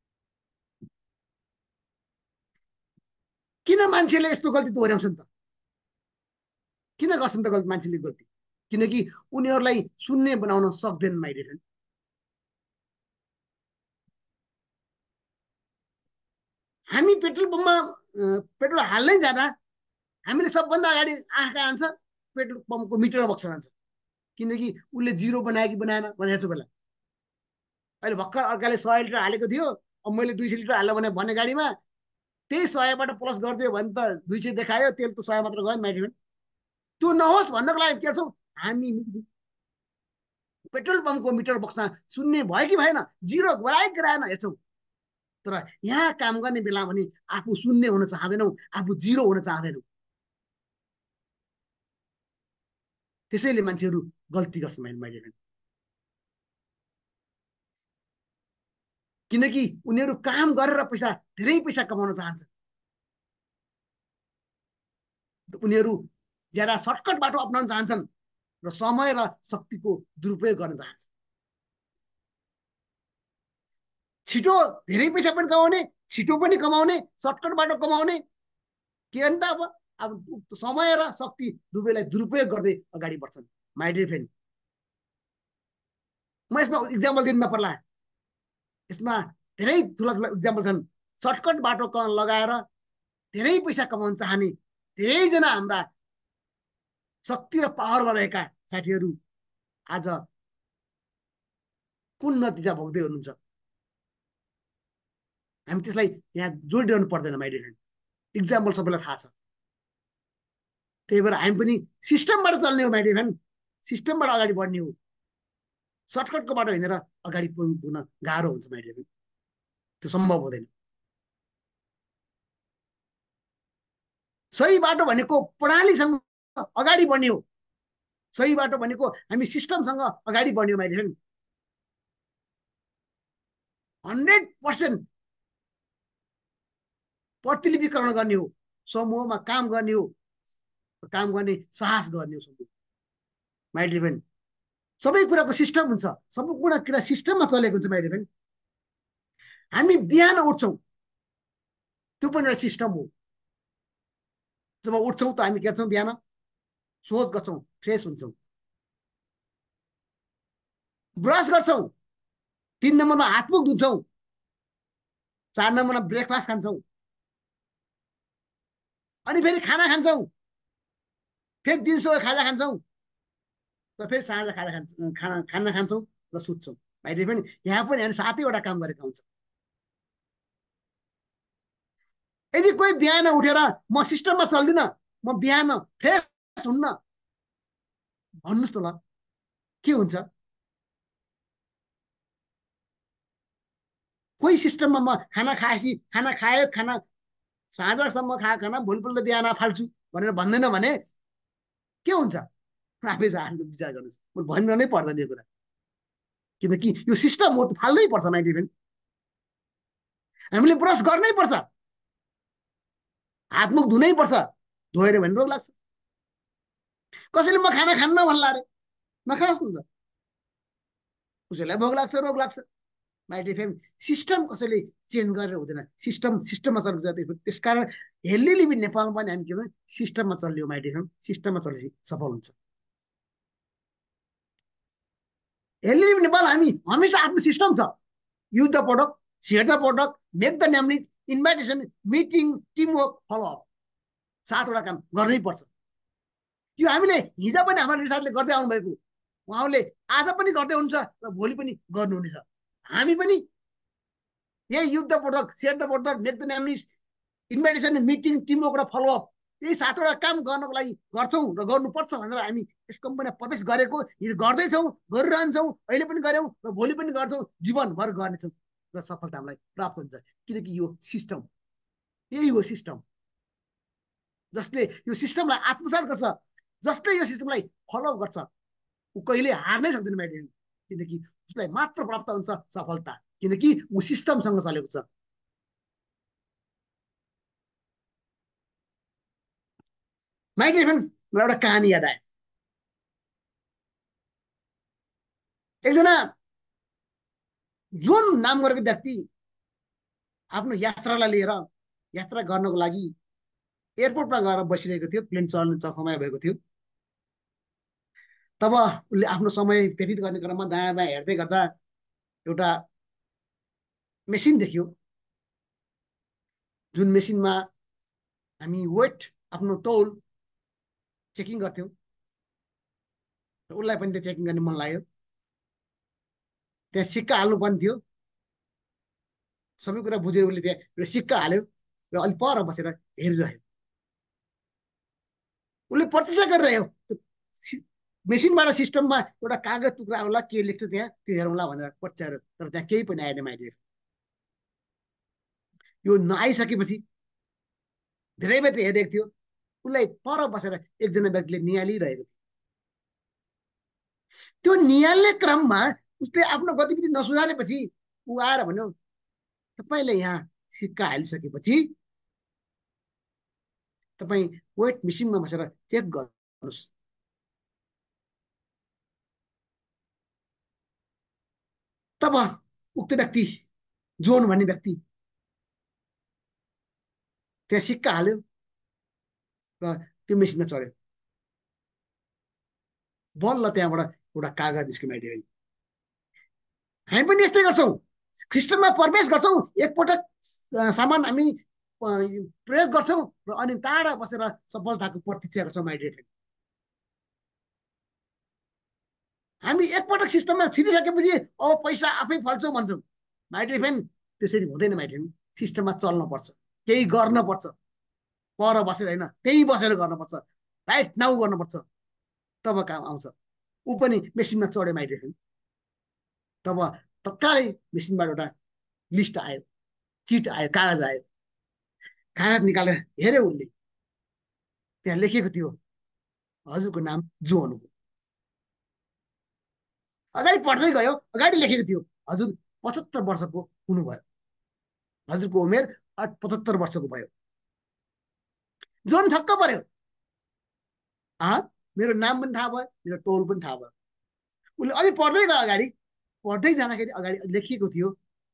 किन मान्छेले यस्तो गल्ती दोहोऱ्याउँछन् त? किन गर्छन् त गल्ती मान्छेले गल्ती? किनकि उनीहरूलाई शून्य बनाउन सक्दैनन् माइ डियर फ्रेन्ड। हामी पेट्रोल पम्पमा पेट्रोल हाल्नै जाँदा हामीले सबभन्दा अगाडि आँखा हान्छ पेट्रोल पम्पको मिटर बक्स जान्छ। किनकि उसले जिरो बनायो कि बनाएन भनेको छु बेला। अहिले भर्खर अर्काले सय लिटर हालेको थियो, अब मैले दुई सय लिटर हाल्यो भने भने गाडीमा त्यही सयबाट प्लस गरिदियो भने त दुई सय देखायो, तेल त सय मात्र गयो माइ डियर फ्रेन्ड। त्यो नहोस् भन्नको लागि के छौँ हामी, पेट्रोल पम्पको मिटर बक्समा शून्य भयो कि भएन, जिरो गरायो कि गराएन हेर्छौँ। तर यहाँ काम गर्ने बेला भने आफू शून्य हुन चाहँदैनौँ, आफू जिरो हुन चाहँदैनौँ। त्यसैले मान्छेहरू गल्ती गर्छ माइन्ड किनकि उनीहरू काम गरेर पैसा धेरै पैसा कमाउन चाहन्छ उनीहरू ज्यादा सर्टकट बाटो अप्नाउन चाहन्छन् र समय र शक्तिको दुरुपयोग गर्न चाहन्छ छिटो धेरै पैसा पनि कमाउने छिटो पनि कमाउने सर्टकट बाटो कमाउने के अन्त अब अब समय र शक्ति दुवैलाई दुरुपयोग गर्दै अगाडि बढ्छन् माइ डियर फ्रेन्ड म यसमा इक्जाम्पल दिन पर्ला यसमा धेरै ठुला ठुला इक्जाम्पल छन् सर्टकट बाटो लगाएर धेरै पैसा कमाउन चाहने धेरैजना हाम्रा शक्ति र पावरमा रहेका साथीहरू आज कुन नतिजा भोग्दै हुनुहुन्छ हामी त्यसलाई यहाँ जोडिरहनु पर्दैन माइ डियर फ्रेन्ड इक्जाम्पल सबैलाई थाहा छ त्यही भएर हामी पनि सिस्टमबाट चल्ने हो माइ डियर फ्रेन्ड सिस्टमबाट अगाडि बढ्ने हो सर्टकटको बाटो हिँडेर अगाडि पुग्न गाह्रो हुन्छ माइ डियर फ्रेन्ड त्यो सम्भव हुँदैन सही बाटो भनेको प्रणालीसँग अगाडि बढ्ने हो सही बाटो भनेको हामी सिस्टमसँग अगाडि बढ्ने हो my dear friend hundred percent प्रतिलिपिकरण गर्ने हो समूहमा काम गर्ने हो काम गर्ने साहस गर्ने हो समूह माइ डियर फ्रेन्ड सबै कुराको सिस्टम हुन्छ सबै कुरा कुरा सिस्टममा चलेको हुन्छ माइ डियर फ्रेन्ड हामी बिहान उठ्छौँ त्यो पनि एउटा सिस्टम हो जब उठ्छौँ त हामी के गर्छौँ बिहान सोच गर्छौँ फ्रेस हुन्छौँ ब्रस गर्छौँ तीन नम्बरमा हात मुख धुन्छौँ चार नम्बरमा ब्रेकफास्ट खान्छौँ अनि फेरि खाना खान्छौँ फेरि दिउँसो खाजा खान्छौँ र फेरि साँझ खाजा खान्छ खाना खाना खान्छौँ र सुत्छौँ भाइ पनि यहाँ पनि हामी सातैवटा काम गरेका हुन्छ यदि कोही बिहान उठेर म सिस्टममा चल्दिनँ म बिहान फ्रेस हुन्न भन्नुहोस् त ल के हुन्छ कोही सिस्टममा म खाना खाएपछि खाना खायो खाना साँझसम्म खाएको खाना भोलिपल्ट बिहान फाल्छु भनेर भन्दैन भने के हुन्छ आफै आफ्नो विचार गर्नुहोस् म भन्नै पर्दैन यो कुरा किनकि यो सिस्टम हो फाल्नै पर्छ नाइन्टी फेन हामीले ब्रस गर्नै पर्छ हात मुख धुनै पर्छ धोएर भने रोग लाग्छ कसैले म खाना खान्न भन्ला अरे नखाओस् न त कसैलाई भोग लाग्छ रोग लाग्छ माइटी फेम सिस्टम कसैले चेन्ज गरेर हुँदैन सिस्टम सिस्टममा चल्छ त्यसकारण हेल्दी लिभिङ नेपालमा पनि हामी के भन्छ सिस्टममा चल्यो माइटी फेम सिस्टममा चलेपछि सफल हुन्छ हेल्दी लिभिङ नेपाल हामी हमेसा आफ्नो सिस्टम छ use the product share the product make the न्यामनिक इन्भाइटेसन मिटिङ टिमवर्क फलोअप सातवटा काम गर्नै पर्छ यो हामीले हिजो पनि हाम्रो रिसार्चले गर्दै आउनुभएको उहाँहरूले आज पनि गर्दै हुन्छ र भोलि पनि गर्नुहुनेछ हामी पनि यही use the product share the product make the न्यामनिक इन्भाइटेसन मिटिङ टिमवर्क र फलोअप यही सातवटा काम गर्नको लागि गर्छौँ र गर्नुपर्छ भनेर हामी यस कम्पनीमा प्रवेश गरेको हिजो गर्दैछौँ गरिरहन्छौँ अहिले पनि गऱ्यौँ र भोलि पनि गर्छौँ जीवनभर गर्नेछौँ र सफलता हामीलाई प्राप्त हुन्छ किनकि यो सिस्टम यही हो सिस्टम जसले यो सिस्टमलाई आत्मसात गर्छ जसले यो सिस्टमलाई फलो गर्छ ऊ कहिले हार्नै सक्दैन म्याडम किनकि उसलाई मात्र प्राप्त हुन्छ सफलता किनकि ऊ सिस्टमसँग चलेको छ माइटी फ्रेन्ड मलाई एउटा कहानी याद आयो एकजना जुन नाम गरेको व्यक्ति आफ्नो यात्रालाई लिएर यात्रा गर्नको लागि एयरपोर्टमा गएर बसिरहेको थियो प्लेन चढ्ने समय भएको थियो तब उसले आफ्नो समय व्यतीत गर्ने क्रममा दायाँ बायाँ हेर्दै गर्दा एउटा मेसिन देख्यो जुन मेसिनमा हामी वेट आफ्नो तौल चेकिङ गर्थ्यौँ र उसलाई पनि त्यो चेकिङ गर्ने मन लाग्यो त्यहाँ सिक्का हाल्नु पर्ने थियो सबै कुरा बुझेर उसले त्यहाँ एउटा सिक्का हाल्यो र अलिक पर बसेर हेरिरह्यो उसले प्रतीक्षा गरिरह्यो मेसिनबाट सिस्टममा एउटा कागज टुक्रा होला के लेख्छ त्यहाँ त्यो हेरौँला भनेर पच्याएर तर त्यहाँ केही पनि आएन माइडियर यो नआइसकेपछि धेरै बेर हेरेको थियो उसलाई पर बसेर एकजना व्यक्तिले निहालिरहेको थियो त्यो निहाल्ने क्रममा उसले आफ्नो गतिविधि नसुधारेपछि ऊ आएर भन्यो तपाईँले यहाँ सिक्का हालिसकेपछि तपाईँ वेट मेसिनमा बसेर चेक गर्नुहोस्। तब उक्त व्यक्ति जोन भन्ने व्यक्ति त्यहाँ सिक्का हाल्यो र त्यो मेसिनमा चढ्यो। बल्ल त्यहाँबाट एउटा कागज निस्क्यो माइती। हामी पनि यस्तै गर्छौँ, सिस्टममा प्रवेश गर्छौँ, एकपटक सामान हामी प्रयोग गर्छौँ र अनि टाढा बसेर सफलताको प्रतीक्षा गर्छौँ माइती। हामी एकपटक सिस्टममा छिरिसकेपछि अब पैसा आफै फल्छौँ भन्छौँ। माइटी फ्रेन्ड त्यसरी हुँदैन माइटी फ्रेन्ड। सिस्टममा चल्नुपर्छ, केही गर्नुपर्छ, पर बसेर होइन, त्यही बसेर गर्नुपर्छ, राइट नाउ गर्नुपर्छ, तब काम आउँछ। ऊ पनि मेसिनमा चढ्यो माइटी फ्रेन्ड। तब तत्कालै मेसिनबाट एउटा लिस्ट आयो, चिट आयो, कागज आयो। कागज निकालेर हेऱ्यो उसले, त्यहाँ लेखेको थियो हजुरको नाम जोन हो। अगाडि पढ्दै गयो, अगाडि लेखेको थियो हजुर पचहत्तर वर्षको हुनुभयो, हजुरको उमेर पचहत्तर वर्षको भयो। जोन छक्क पर्यो। आ मेरो नाम पनि थाहा भयो, मेरो टोल पनि थाहा भयो। उसले अझै पढ्दै गयो, अगाडि पढ्दै जाँदाखेरि अगाडि लेखिएको थियो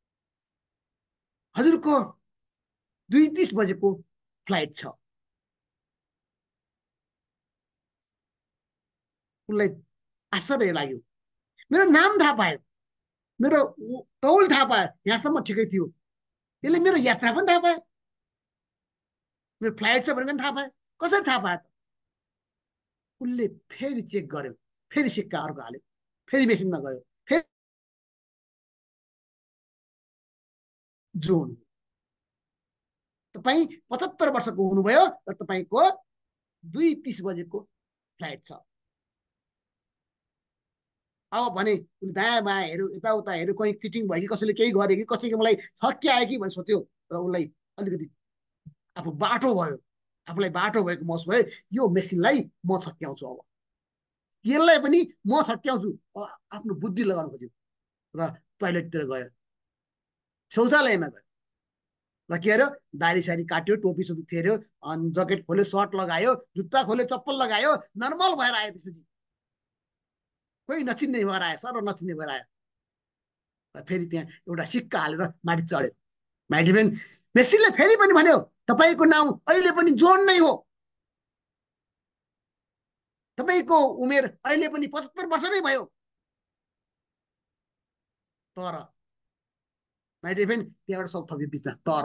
हजुरको दुई तिस बजेको फ्लाइट छ। उसलाई आश्चर्य लाग्यो। मेरो नाम थाहा पायो, मेरो टोल थाहा पायो, यहाँसम्म ठिकै थियो। यसले मेरो यात्रा पनि थाहा पायो, मेरो फ्लाइट छ भनेर पनि थाहा पायो। कसरी थाहा पायो? उसले फेरि चेक गर्यो, फेरि सिक्का अर्को हाल्यो, फेरि मेसिनमा गयो, फेरि जोन तपाईँ पचहत्तर वर्षको हुनुभयो र तपाईँको दुई तिस बजेको फ्लाइट छ। अब भने उसले दायाँ बायाँ हेऱ्यो, यताउता हेऱ्यो, कहीँ चिटिङ भयो कि कसैले केही गर्यो कि कसैको मलाई छक्क्यायो कि भन्ने सोच्यो र उसलाई अलिकति आफू बाटो भयो, आफूलाई बाटो भएको महसुस भयो। यो मेसिनलाई म छक्क्याउँछु, अब यसलाई पनि म छक्क्याउँछु। आफ्नो बुद्धि लगाउन खोज्यो र टोयलेटतिर गयो, शौचालयमा गयो र के अरे दारी सारी काट्यो, टोपी सोपी फेर्यो, जकेट खोल्यो, सर्ट लगायो, जुत्ता खोल्यो, चप्पल लगायो, नर्मल भएर आयो। त्यसपछि कोही नचिन्ने भएर आयो, सर नचिन्ने भएर आयो र फेरि त्यहाँ एउटा सिक्का हालेर माथि चढ्यो। माइटी फ्रेन्ड मेसिनले फेरि पनि भन्यो तपाईँको नाम अहिले पनि जोन नै हो, तपाईँको उमेर अहिले पनि पचहत्तर वर्ष नै भयो। तर माइटी फ्रेन्ड त्यहाँबाट सब थप्यो बिचमा, तर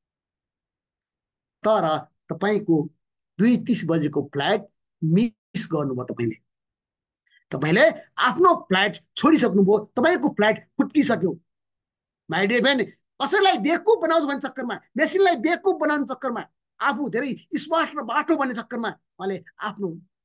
तर तपाईँको दुई तिस बजेको फ्लाइट मिस गर्नुभयो। तपाईँले तपाईँले आफ्नो फ्लाइट छोडिसक्नुभयो, तपाईँको फ्लाइट फुत्किसक्यो। माइ डियर फ्रेन्ड, कसैलाई बेवकुफ बनाउँछ भन्ने चक्करमा, मेसिनलाई बेवकुफ बनाउने चक्करमा, आफू धेरै स्मार्ट र बाटो भन्ने चक्करमा उहाँले आफ्नो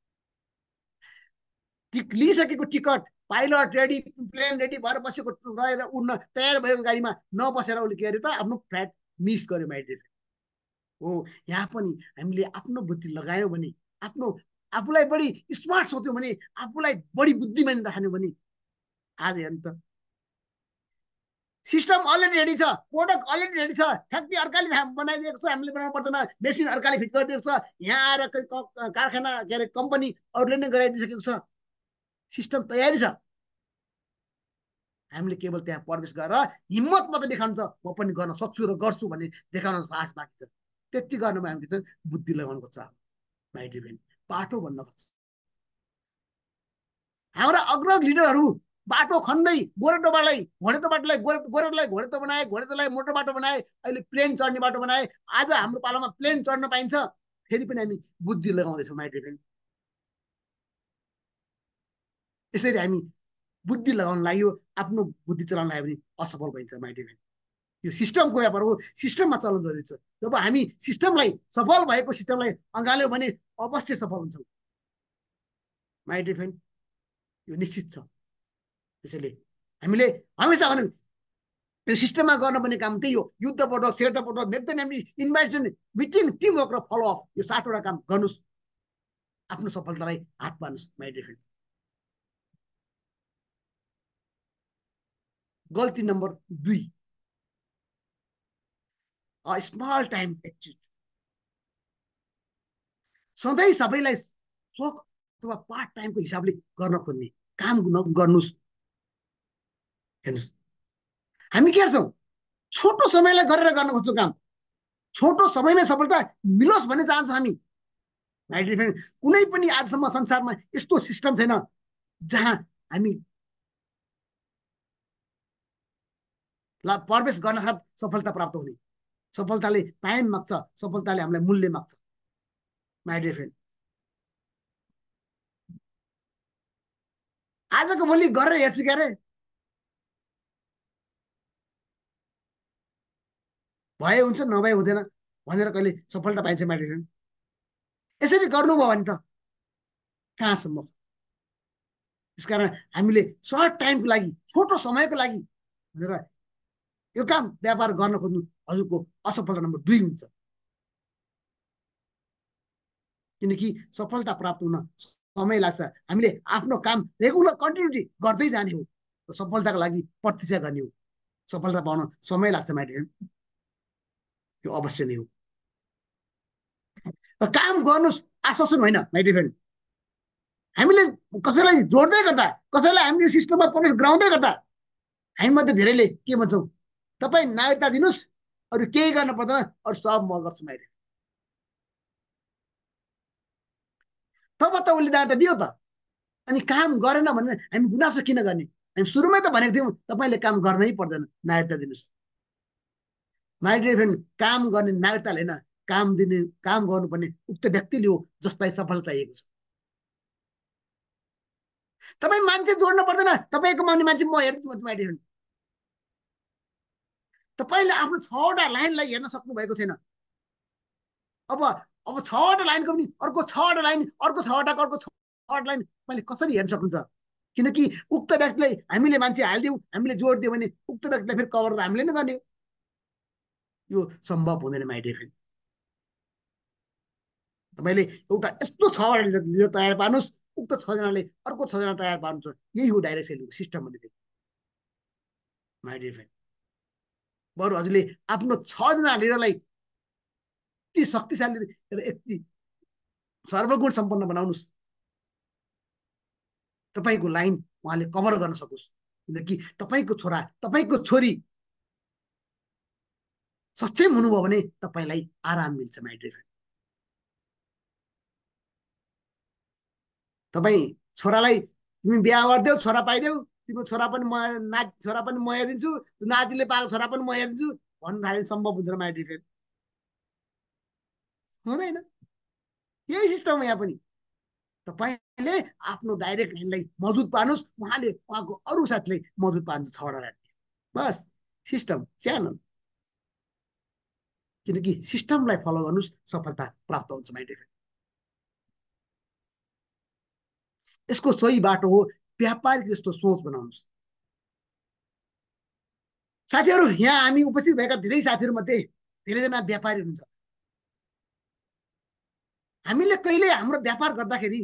लिइसकेको ticket, pilot ready, plane ready भएर बसेको रहेर उड्न तयार भएको गाडीमा नबसेर उसले के अरे त आफ्नो फ्लाइट मिस गर्यो। माइ डियर हो, यहाँ पनि हामीले आफ्नो बुद्धि लगायौँ भने, आफ्नो आफूलाई बढी स्मार्ट सोच्यौँ भने, आफूलाई बढी बुद्धिमान राख्यौँ भने आज हेर्नु त सिस्टम अलरेडी रेडी छ, प्रोडक्ट अलरेडी रेडी छ, फ्याक्ट्री अर्काले बनाइदिएको छ, हामीले बनाउनु पर्दैन, मेसिन अर्काले फिट गरिदिएको छ, यहाँ आएर कारखाना के अरे कम्पनी अरूले नै गराइदिइसकेको छ, सिस्टम तयारी छ। हामीले केवल त्यहाँ प्रवेश गरेर हिम्मत मात्रै देखाउनु छ, म पनि गर्न सक्छु र गर्छु भन्ने देखाउन साहस बाँकी छ। त्यति गर्नुमा हामीले चाहिँ बुद्धि लगाउनु खोज्छ। माइ डियर फ्रेन्ड, बाटो भन्न खोज्छ। हाम्रा अग्रज लिडरहरू बाटो खन्दै गोरेटो बाटोलाई घोडेटो बाटोलाई गोरेटोलाई घोडेटो बनाए, घोडेटोलाई मोटर बाटो बनाए, अहिले प्लेन चढ्ने बाटो बनाए। आज हाम्रो पालोमा प्लेन चढ्न पाइन्छ, फेरि पनि हामी बुद्धि लगाउँदैछौँ। माइ डियर फ्रेन्ड, यसरी हामी बुद्धि लगाउन लाग्यो, आफ्नो बुद्धि चलाउन लाग्यो भने असफल भइन्छ। माइ डियर फ्रेन्ड, यो सिस्टमको व्यापार हो, सिस्टममा चल्नु जरुरी छ। जब हामी सिस्टमलाई, सफल भएको सिस्टमलाई अँगाल्यौँ भने अवश्य सफल हुन्छौँ। माइ डियर फ्रेन्ड, यो निश्चित छ। त्यसैले हामीले हमेसा भनौँ यो सिस्टममा गर्नुपर्ने काम त्यही हो। युद्धपटक, सेटपटक, मेक्दम इन्भाइटेसन, मिटिङ, टिमवर्क र फलोअप, यो सातवटा काम गर्नुहोस्, आफ्नो सफलतालाई हात पार्नुहोस्। माइ डियर फ्रेन्ड, गल्ती नम्बर दुई, अ स्मल टाइम एटिट्युड। सधैँ सबैलाई सोख अथवा पार्ट टाइमको हिसाबले गर्न खोज्ने, काम गर्नुहोस्। हेर्नुहोस्, हामी के गर्छौँ, छोटो समयलाई गरेर गर्न खोज्छौँ काम, छोटो समयमै सफलता मिलोस् भन्ने चाहन्छौँ हामी। माइ डियर फ्रेन्ड, कुनै पनि आजसम्म संसारमा यस्तो सिस्टम छैन जहाँ हामी प्रवेश गर्न साथ सफलता प्राप्त हुने। सफलताले टाइम माग्छ, सफलताले हामीलाई मूल्य माग्छ। माइ डियर फ्रेन्ड, आजको भोलि गरेर हेर्छु क्यारे, भए हुन्छ नभए हुँदैन भनेर कहिले सफलता पाइन्छ माइ डियर फ्रेन्ड? यसरी गर्नुभयो भने त कहाँसम्म? त्यसकारण हामीले सर्ट टाइमको लागि, छोटो समयको लागि भनेर यो काम व्यापार गर्न खोज्नु हजुरको असफलता नम्बर दुई हुन्छ। किनकि सफलता प्राप्त हुन समय लाग्छ। हामीले आफ्नो काम रेगुलर कन्टिन्युटी गर्दै जाने हो, सफलताको लागि प्रतीक्षा गर्ने हो। सफलता पाउन समय लाग्छ माइ डियर, यो अवश्य नै हो। र काम गर्नुहोस् आश्वासन होइन माइ डियर फ्रेन्ड। हामीले कसैलाई जोड्दै गर्दा, कसैलाई हामीले सिस्टममा प्रवेश गराउँदै गर्दा हामी मध्ये धेरैले के भन्छौँ, तपाईँ नागरिकता दिनुहोस्, अरू केही गर्न पर्दैन, अरू सब म गर्छु माइ डियर। तब त उसले नागरिकता दियो त, अनि काम गरेन भने हामी गुनासो किन गर्ने? हामी सुरुमै त भनेको थियौँ तपाईँले काम गर्नै पर्दैन, नागरिकता दिनुहोस्। माइ डियर फ्रेन्ड, काम गर्ने नागरिकताले होइन, काम दिने, काम गर्नुपर्ने उक्त व्यक्तिले हो जसलाई सफलता चाहिएको छ। तपाईँ मान्छे जोड्न पर्दैन, तपाईँको मान्ने मान्छे म हेर्छु भन्छु माइ डियर फ्रेन्ड। तपाईँले आफ्नो छवटा लाइनलाई हेर्न सक्नु भएको छैन। अब अब छवटा लाइनको पनि अर्को छवटा लाइन, अर्को छवटाको अर्को छवटा लाइन तपाईँले कसरी हेर्न सक्नुहुन्छ? किनकि उक्त व्यक्तिलाई हामीले मान्छे हालिदिउँ, हामीले जोडिदियो भने उक्त व्यक्तिलाई फेरि कभर त हामीले नै गर्ने हो। यो सम्भव हुँदैन माइ डियर फ्रेन्ड। तपाईँले एउटा यस्तो छवटा लिडर तयार पार्नुहोस्, उक्त छजनाले अर्को छजना तयार पार्नुहुन्छ। यही हो डाइरेक्ट सेलिङको सिस्टम भनेको माइ डियर फ्रेन्ड। बरु हजुरले आफ्नो छजना लिडरलाई यति शक्तिशाली र यति सर्वगुण सम्पन्न बनाउनुहोस्, तपाईँको लाइन उहाँले कभर गर्न सकोस्। किनकि तपाईँको छोरा, तपाईँको छोरी सक्षम हुनुभयो भने तपाईँलाई आराम मिल्छ माइ डियर फ्रेन्ड। तपाईँ छोरालाई तिमी बिहा गरिदेऊ, छोरा पाइदेऊ, तिम्रो छोरा पनि म ना छोरा पनि म हेरिदिन्छु, नातिले पाएको छोरा पनि म हेरिदिन्छु भन्नु थाल्यो सम्भव हुन्छ माइ डियर फ्रेन्ड? हुँदैन। यही सिस्टम हो यहाँ पनि। तपाईँले आफ्नो डाइरेक्ट लाइनलाई मजबुत पार्नुहोस्, उहाँले उहाँको अरू साथीलाई मजबुत पार्नु छवटा लाइन, बस सिस्टम च्यानल। किनकि सिस्टमलाई फलो गर्नुहोस्, सफलता प्राप्त हुन्छ माइ डियर फ्रेन्ड। यसको सही बाटो हो व्यापारिक जस्तो सोच बनाउनुहोस्। साथीहरू, यहाँ हामी उपस्थित भएका धेरै साथीहरू मध्ये धेरैजना व्यापारी हुनुहुन्छ। हामीले कहिले हाम्रो व्यापार गर्दाखेरि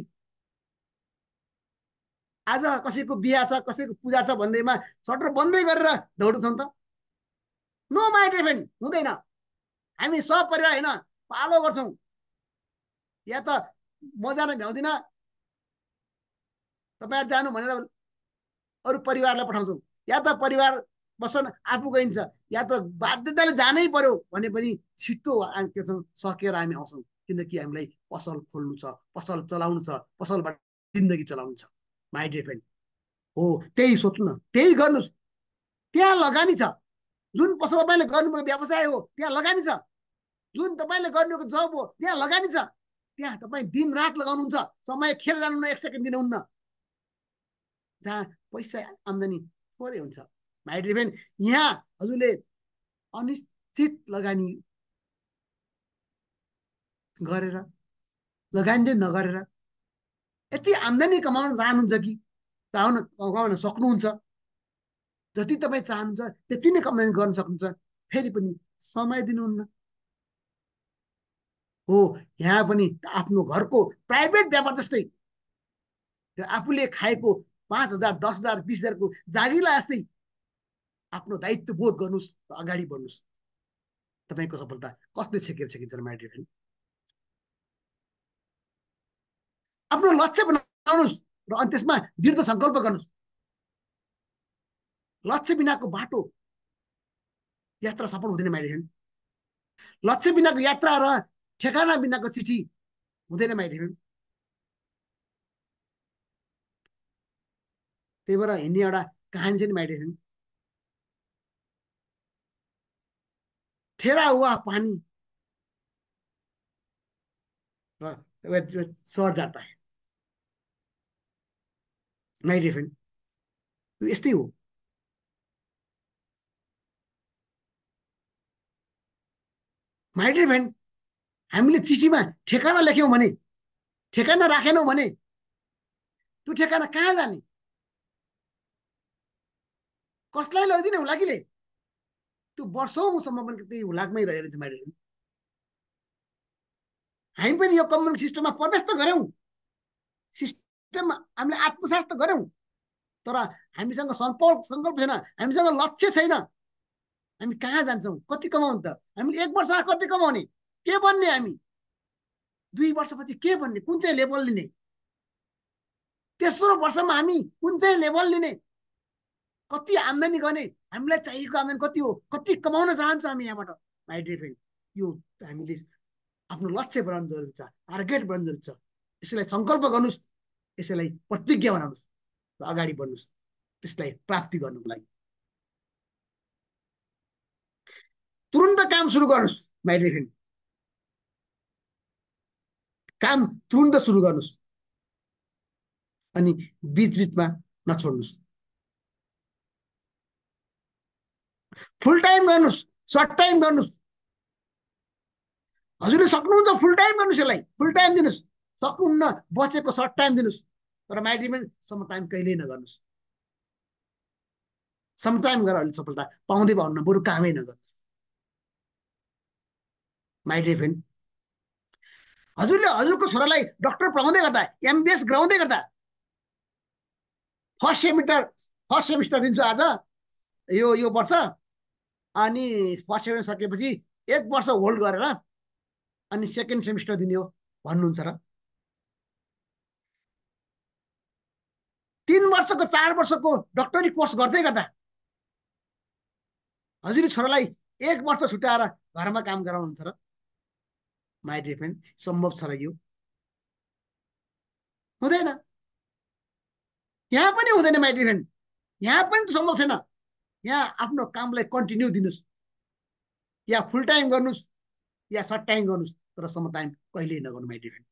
आज कसैको बिहा छ, कसैको पूजा छ भन्दैमा सटर बन्दै गरेर दौड्छौँ त? नो माइ डियर फ्रेन्ड, हुँदैन। हामी सब परिवार होइन, पालो गर्छौँ। या त म जान भ्याउँदिनँ, तपाईँहरू जानु भनेर अरू परिवारलाई पठाउँछौँ, या त परिवार बस्छन् आफू गइन्छ, या त बाध्यताले जानै पर्यो भने पनि छिटो के छौँ सकेर हामी आउँछौँ। किनकि हामीलाई पसल खोल्नु छ, पसल चलाउनु छ, पसलबाट जिन्दगी चलाउनु छ माइ डियर फ्रेन्ड। हो, त्यही सोच्नु न, त्यही गर्नुहोस्। त्यहाँ लगानी छ, जुन पसल तपाईँले गर्नुभएको व्यवसाय हो त्यहाँ लगानी छ, जुन तपाईँले गर्नुभएको जब हो त्यहाँ लगानी छ। त्यहाँ तपाईँ दिन रात लगाउनुहुन्छ, समय खेर जानुहुन्न, एक सेकेन्ड दिनुहुन्न। जहाँ पैसा आम्दानी थोरै हुन्छ माइ डियर फ्रेन्ड, यहाँ हजुरले अनिश्चित लगानी गरेर, लगानी चाहिँ नगरेर यति आम्दानी कमाउन चाहनुहुन्छ कि चाहन कमाउन सक्नुहुन्छ, जति तपाईँ चाहनुहुन्छ त्यति नै कमाइ गर्न सक्नुहुन्छ, फेरि पनि समय दिनुहुन्न। हो, यहाँ पनि आफ्नो घरको प्राइभेट व्यापार जस्तै आफूले खाएको पाँच हजार दस हजार बिस हजारको जागिरलाई जस्तै आफ्नो दायित्व बोध गर्नुस् र अगाडि बढ्नुस्। तपाईको सफलता कसले छेकेर सकिन्छ माय डियर फ्रेन्ड? आफ्नो लक्ष्य बनाउनुस् र अनि त्यसमा दृढ संकल्प गर्नुस्। लक्ष्य बिनाको बाटो यात्रा सफल हुँदैन माय डियर फ्रेन्ड। लक्ष्य बिनाको यात्रा र ठेगाना बिनाको चिठी हुँदैन माय डियर फ्रेन्ड। त्यही भएर हिँड्ने एउटा कहानी छ नि माय डियर फ्रेन्ड। ठेरा हुआ पानी र सर जाता है माय डियर फ्रेन्ड। यस्तै हो। माय डियर फ्रेन्ड, हामीले चिठीमा ठेगाना लेख्यौँ भने, ठेगाना राखेनौँ भने त्यो ठेगाना कहाँ जाने? कसलाई लैदिने हुलाकीले? त्यो वर्षौंसम्म पनि त्यही हुलाकमै रहेछ माय डियर फ्रेन्ड। हामी पनि यो कम्युनिटी सिस्टममा प्रवेश त गऱ्यौँ, सिस्टममा हामीले आत्मसात त गऱ्यौँ, तर हामीसँग सङ्कल्प सङ्कल्प छैन, हामीसँग लक्ष्य छैन। हामी कहाँ जान्छौँ? कति कमाउँ त? हामीले एक वर्षमा कति कमाउने? के बन्ने हामी? दुई वर्षपछि के बन्ने? कुन चाहिँ लेभल लिने? तेस्रो वर्षमा हामी कुन चाहिँ लेभल लिने? कति आम्दानी गर्ने? हामीलाई चाहिएको आम्दानी कति हो? कति कमाउन चाहन्छौँ हामी यहाँबाट माय डियर फ्रेन्ड? यो हामीले आफ्नो लक्ष्य बनाउनु जरुरी छ, टार्गेट बनाउनु जरुरी छ। यसलाई सङ्कल्प गर्नुस्, यसलाई प्रतिज्ञा बनाउनुस् र अगाडि बढ्नुस् त्यसलाई प्राप्ति गर्नुको लागि। तुरुन्त काम सुरु गर्नुस् माय डियर फ्रेन्ड। काम तुरुन्त सुरु गर्नुस् अनि बीच बीचमा नछोड्नुस्। फुल टाइम गर्नुस्, सर्ट टाइम गर्नुस्। हजुरले सक्नुहुन्छ फुल टाइम गर्नुस्, यसलाई फुल टाइम दिनुस्। सक्नुहुन्न बचेको सर्ट टाइम दिनुस्, तर my dear friend some time कहिल्यै नगर्नुस्। सम टाइम गरेर अहिले सफलता पाउँदै भन्नु, बरु कामै नगर्नुस् माय डियर फ्रेन्ड। हजुरले हजुरको छोरालाई डक्टर पढाउँदै गर्दा, एमबिएस गराउँदै गर्दा, फर्स्ट सेमिस्टर फर्स्ट सेमिस्टर दिन्छु आज यो यो वर्ष, अनि फर्स्ट सेमिस्टर सकेपछि एक वर्ष होल्ड गरेर अनि सेकेन्ड सेमिस्टर दिने हो भन्नुहुन्छ र? तीन वर्षको चार वर्षको डक्टरी कोर्स गर्दै गर्दा हजुरले छोरालाई एक वर्ष छुट्याएर घरमा काम गराउनुहुन्छ र? माय डियर फ्रेन्ड सम्भव छ र यो? हुँदैन। यहाँ पनि हुँदैन माय डियर फ्रेन्ड, यहाँ पनि त सम्भव छैन। यहाँ आफ्नो कामलाई कन्टिन्यू दिनुस्, या फुल टाइम गर्नुस् या सर्ट टाइम गर्नुस्, तर सम टाइम कहिल्यै नगर्नु माय डियर फ्रेन्ड।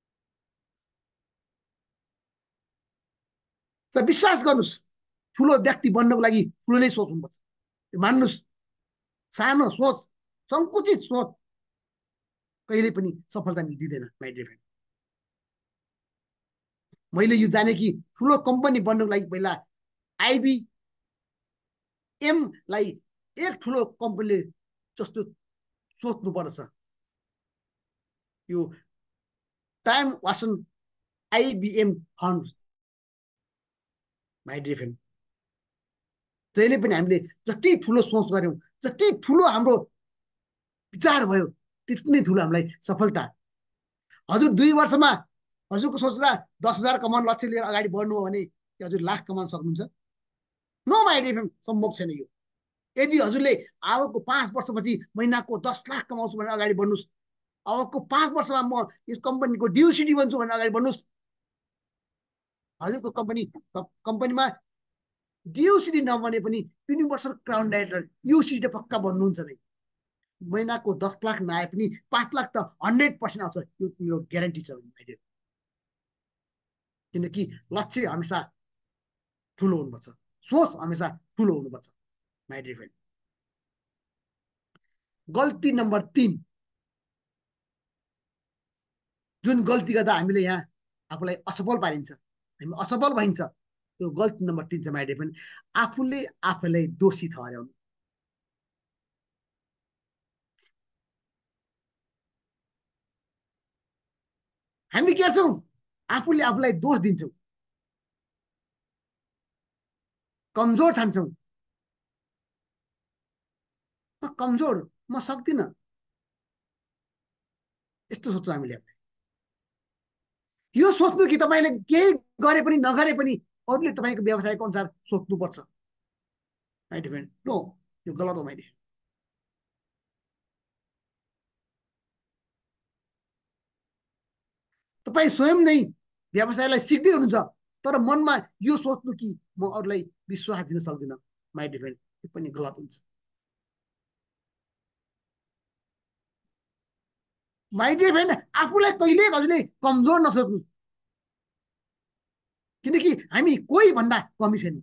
र विश्वास गर्नुस्, ठुलो व्यक्ति बन्नको लागि ठुलो नै सोच हुनुपर्छ। मान्नुस्, सानो सोच, सङ्कुचित सोच कहिले पनि सफलता दिँदैन माय डियर फ्रेन्ड। मैले यो जाने कि ठुलो कम्पनी बन्नको लागि पहिला आइबिएमलाई एक ठुलो कम्पनीले जस्तो सोच्नुपर्छ। यो time Watson IBM fund my dear friend. जहिले पनि हामीले जति ठुलो सोच गर्यौँ, जति ठुलो हाम्रो विचार भयो, त्यति नै ठुलो हामीलाई सफलता। हजुर दुई वर्षमा हजुरको सोच्दा दस हजार कमाउनु लक्ष्य लिएर अगाडि बढ्नु हो भने हजुर लाख कमाउन सक्नुहुन्छ? नो माय डियर फ्रेन्ड, सम्भव छैन यो। यदि हजुरले आवको पाँच वर्षपछि महिनाको दस लाख कमाउँछु भने अगाडि बढ्नुहोस्। आवको पाँच वर्षमा म यस कम्पनीको डिओसिडी बन्छु भने अगाडि बढ्नुहोस्। हजुरको कम्पनी कम्पनीमा डिओसिडी नबने पनि युनिभर्सल क्राउन डाइरेक्टर युसिडी त पक्का बन्नुहुन्छ नै। महिनाको दस लाख नआए पनि पाँच लाख त हन्ड्रेड पर्सेन्ट आउँछ, यो मेरो ग्यारेन्टी छ माइडियर। किनकि लक्ष्य हमेसा ठुलो हुनुपर्छ, सोच हमेसा ठुलो हुनुपर्छ माय डियर फ्रेन्ड। गल्ती नम्बर तीन, जुन गल्ती गर्दा हामीले यहाँ आफूलाई असफल पारिन्छ, हामी असफल भइन्छ, त्यो गल्ती नम्बर तीन छ माय डियर फ्रेन्ड, आफूले आफूलाई दोषी ठहर्याउनु। हामी के गर्छौँ? आफूले आफूलाई दोष दिन्छौँ, कमजोर ठान्छौँ, म कमजोर, म सक्दिनँ, यस्तो सोच्नु हामीले। यो सोच्नु कि तपाईँले केही गरे पनि नगरे पनि अरूले तपाईँको व्यवसायको अनुसार सोच्नुपर्छ, माइ डियर फ्रेन्ड, नो, यो गलत हो माइ डियर। तपाईँ स्वयं नै व्यवसायलाई सिक्दै हुनुहुन्छ, तर मनमा यो सोच्नु कि म अरूलाई विश्वास दिन सक्दिनँ, माइ डियर फ्रेन्ड, यो पनि गलत हुन्छ। माइ डियर फ्रेन्ड, आफूलाई कहिले हजुरले कमजोर नसोच्नु, किनकि हामी कोही भन्दा कमी छैनौँ।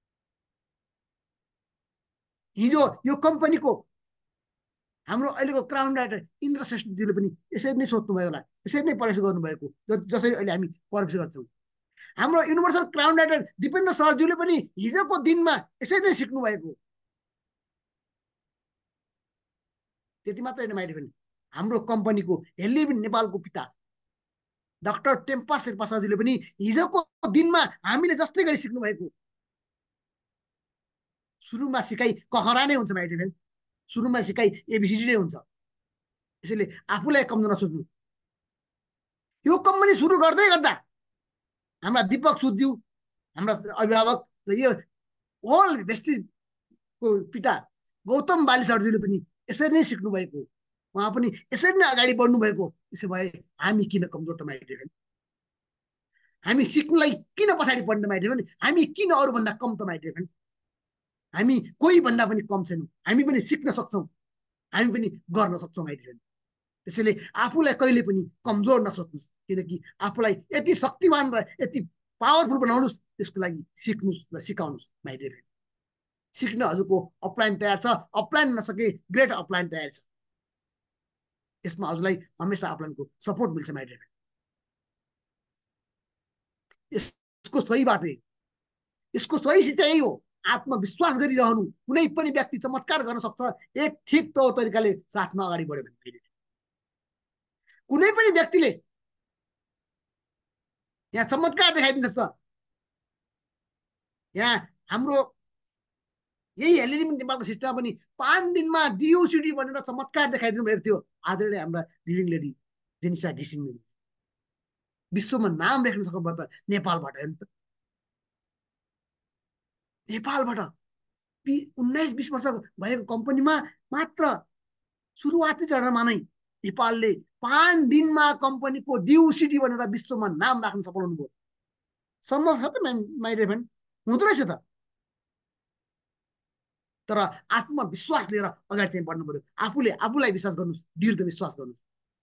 हिजो यो कम्पनीको हाम्रो अहिलेको क्राउन राइटर इन्द्र श्रेष्ठजीले पनि यसरी नै सोध्नुभयो होला, यसरी नै परीक्षा गर्नुभएको, जसरी अहिले हामी परीक्षा गर्छौँ। हाम्रो युनिभर्सल क्राउन राइटर दिपेन्द्र सरज्यूले पनि हिजोको दिनमा यसरी नै सिक्नु भएको। त्यति मात्र होइन माइ डियर फ्रेन्ड, हाम्रो कम्पनीको हेलिबिन नेपालको पिता डाक्टर टेम्पा शेर्पा सरज्यूले पनि हिजोको दिनमा हामीले जस्तै गरी सिक्नु भएको। सुरुमा सिकाइ कहरा नै हुन्छ माइ डियर फ्रेन्ड, सुरुमा सिकाइ एबिसिडी नै हुन्छ। यसैले आफूलाई कमजोर नसोच्नु। यो कम्पनी सुरु गर्दै गर्दा हाम्रा दीपक सुज्यू, हाम्रा अभिभावक र यो होल भेस्टिजको पिता गौतम बाली सरज्यूले पनि यसरी नै सिक्नु भएको, उहाँ पनि यसरी नै अगाडि बढ्नु भएको। त्यसो भए हामी किन कमजोर त माइ डियर फ्रेन्ड? हामी सिक्नुलाई किन पछाडि पढ्ने माइ डियर फ्रेन्ड? हामी किन अरूभन्दा कम त माइ डियर फ्रेन्ड? हामी कोही भन्दा पनि कम छैनौँ, हामी पनि सिक्न सक्छौँ, हामी पनि गर्न सक्छौँ माइ डियर फ्रेन्ड। त्यसैले आफूलाई कहिले पनि कमजोर नसोच्नुहोस्, किनकि आफूलाई यति शक्तिमान र यति पावरफुल बनाउनुहोस्, त्यसको लागि सिक्नुहोस् र सिकाउनुहोस् माइ डियर फ्रेन्ड। सिक्न हजुरको अपलाइन तयार छ, अपलाइन नसके ग्रेट अपलाइन तयार छ, यसमा हजुरलाई हमेसा अपलाइनको सपोर्ट मिल्छ माइ डियर फ्रेन्ड। यसको सही बाटो, यसको सही शिक्षा यही हो, आत्मविश्वास गरिरहनु। कुनै पनि व्यक्ति चमत्कार गर्न सक्छ एक ठिक तो तरिकाले साथमा अगाडि बढ्यो भने। कुनै पनि व्यक्तिले यहाँ चमत्कार देखाइदिन सक्छ। यहाँ हाम्रो यही हेलिबिन नेपालको सिस्टममा पनि पाँच दिनमा डिओसिडी भनेर चमत्कार देखाइदिनु भएको थियो आदरणीय हाम्रा लिडिङ लेडी जेनिसा घिसिङ। विश्वमा नाम लेख्न सक्नुभयो त नेपालबाट, हेर्नु त, नेपालबाट उन्नाइस बिस वर्ष भएको कम्पनीमा मात्र सुरुवाती चरणमा नै नेपालले पाँच दिनमा कम्पनीको डिओसिडी भनेर विश्वमा नाम राख्न सफल हुनुभयो। सम्भव छ त माइ डियर फ्रेन्ड? हुँदो रहेछ त। तर आत्मविश्वास लिएर अगाडि चाहिँ बढ्नु पर्यो। आफूले आफूलाई विश्वास गर्नुहोस्, दृढ विश्वास गर्नुहोस्।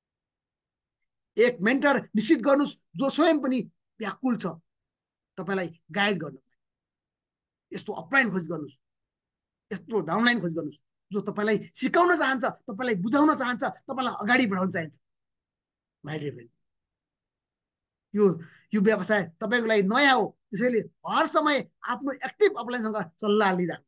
एक मेन्टर निश्चित गर्नुहोस् जो स्वयं पनि व्याकुल छ तपाईँलाई गाइड गर्नु। यस्तो अपलाइन खोज गर्नुहोस्, यस्तो डाउनलाइन खोज गर्नुहोस् जो तपाईँलाई सिकाउन चाहन्छ, तपाईँलाई बुझाउन चाहन्छ, तपाईँलाई अगाडि बढाउन चाहन्छ माइ डियर फ्रेन्ड। यो यो व्यवसाय तपाईँको लागि नयाँ हो, त्यसैले हर समय आफ्नो एक्टिभ अपलाइनसँग सल्लाह लिइराख्नु।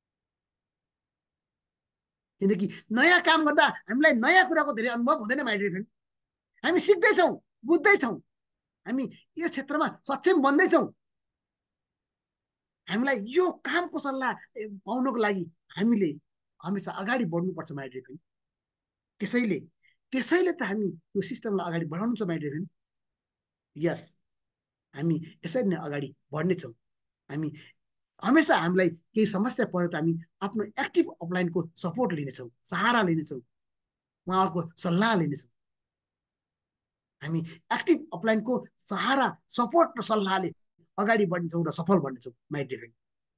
किनकि नयाँ काम गर्दा हामीलाई नयाँ कुराको धेरै अनुभव हुँदैन माइ डियर फ्रेन्ड। हामी सिक्दैछौँ, बुझ्दैछौँ, हामी यो क्षेत्रमा सक्षम बन्दैछौँ। हामीलाई यो कामको सल्लाह पाउनको लागि हामीले हमेसा अगाडि बढ्नुपर्छ माइ डियर फ्रेन्ड। त्यसैले त्यसैले त हामी यो सिस्टमलाई अगाडि बढाउनु छ माइ डियर फ्रेन्ड। यस, हामी यसरी नै अगाडि बढ्नेछौँ। हामी हमेसा हामीलाई केही समस्या पर्यो त हामी आफ्नो एक्टिभ अपलाइनको सपोर्ट लिनेछौँ, सहारा लिनेछौँ, उहाँहरूको सल्लाह लिनेछौँ। हामी एक्टिभ अपलाइनको सहारा, सपोर्ट र सल्लाहले अगाडि बढ्नेछौँ र सफल बन्नेछौँ माइ डियर फ्रेन्ड।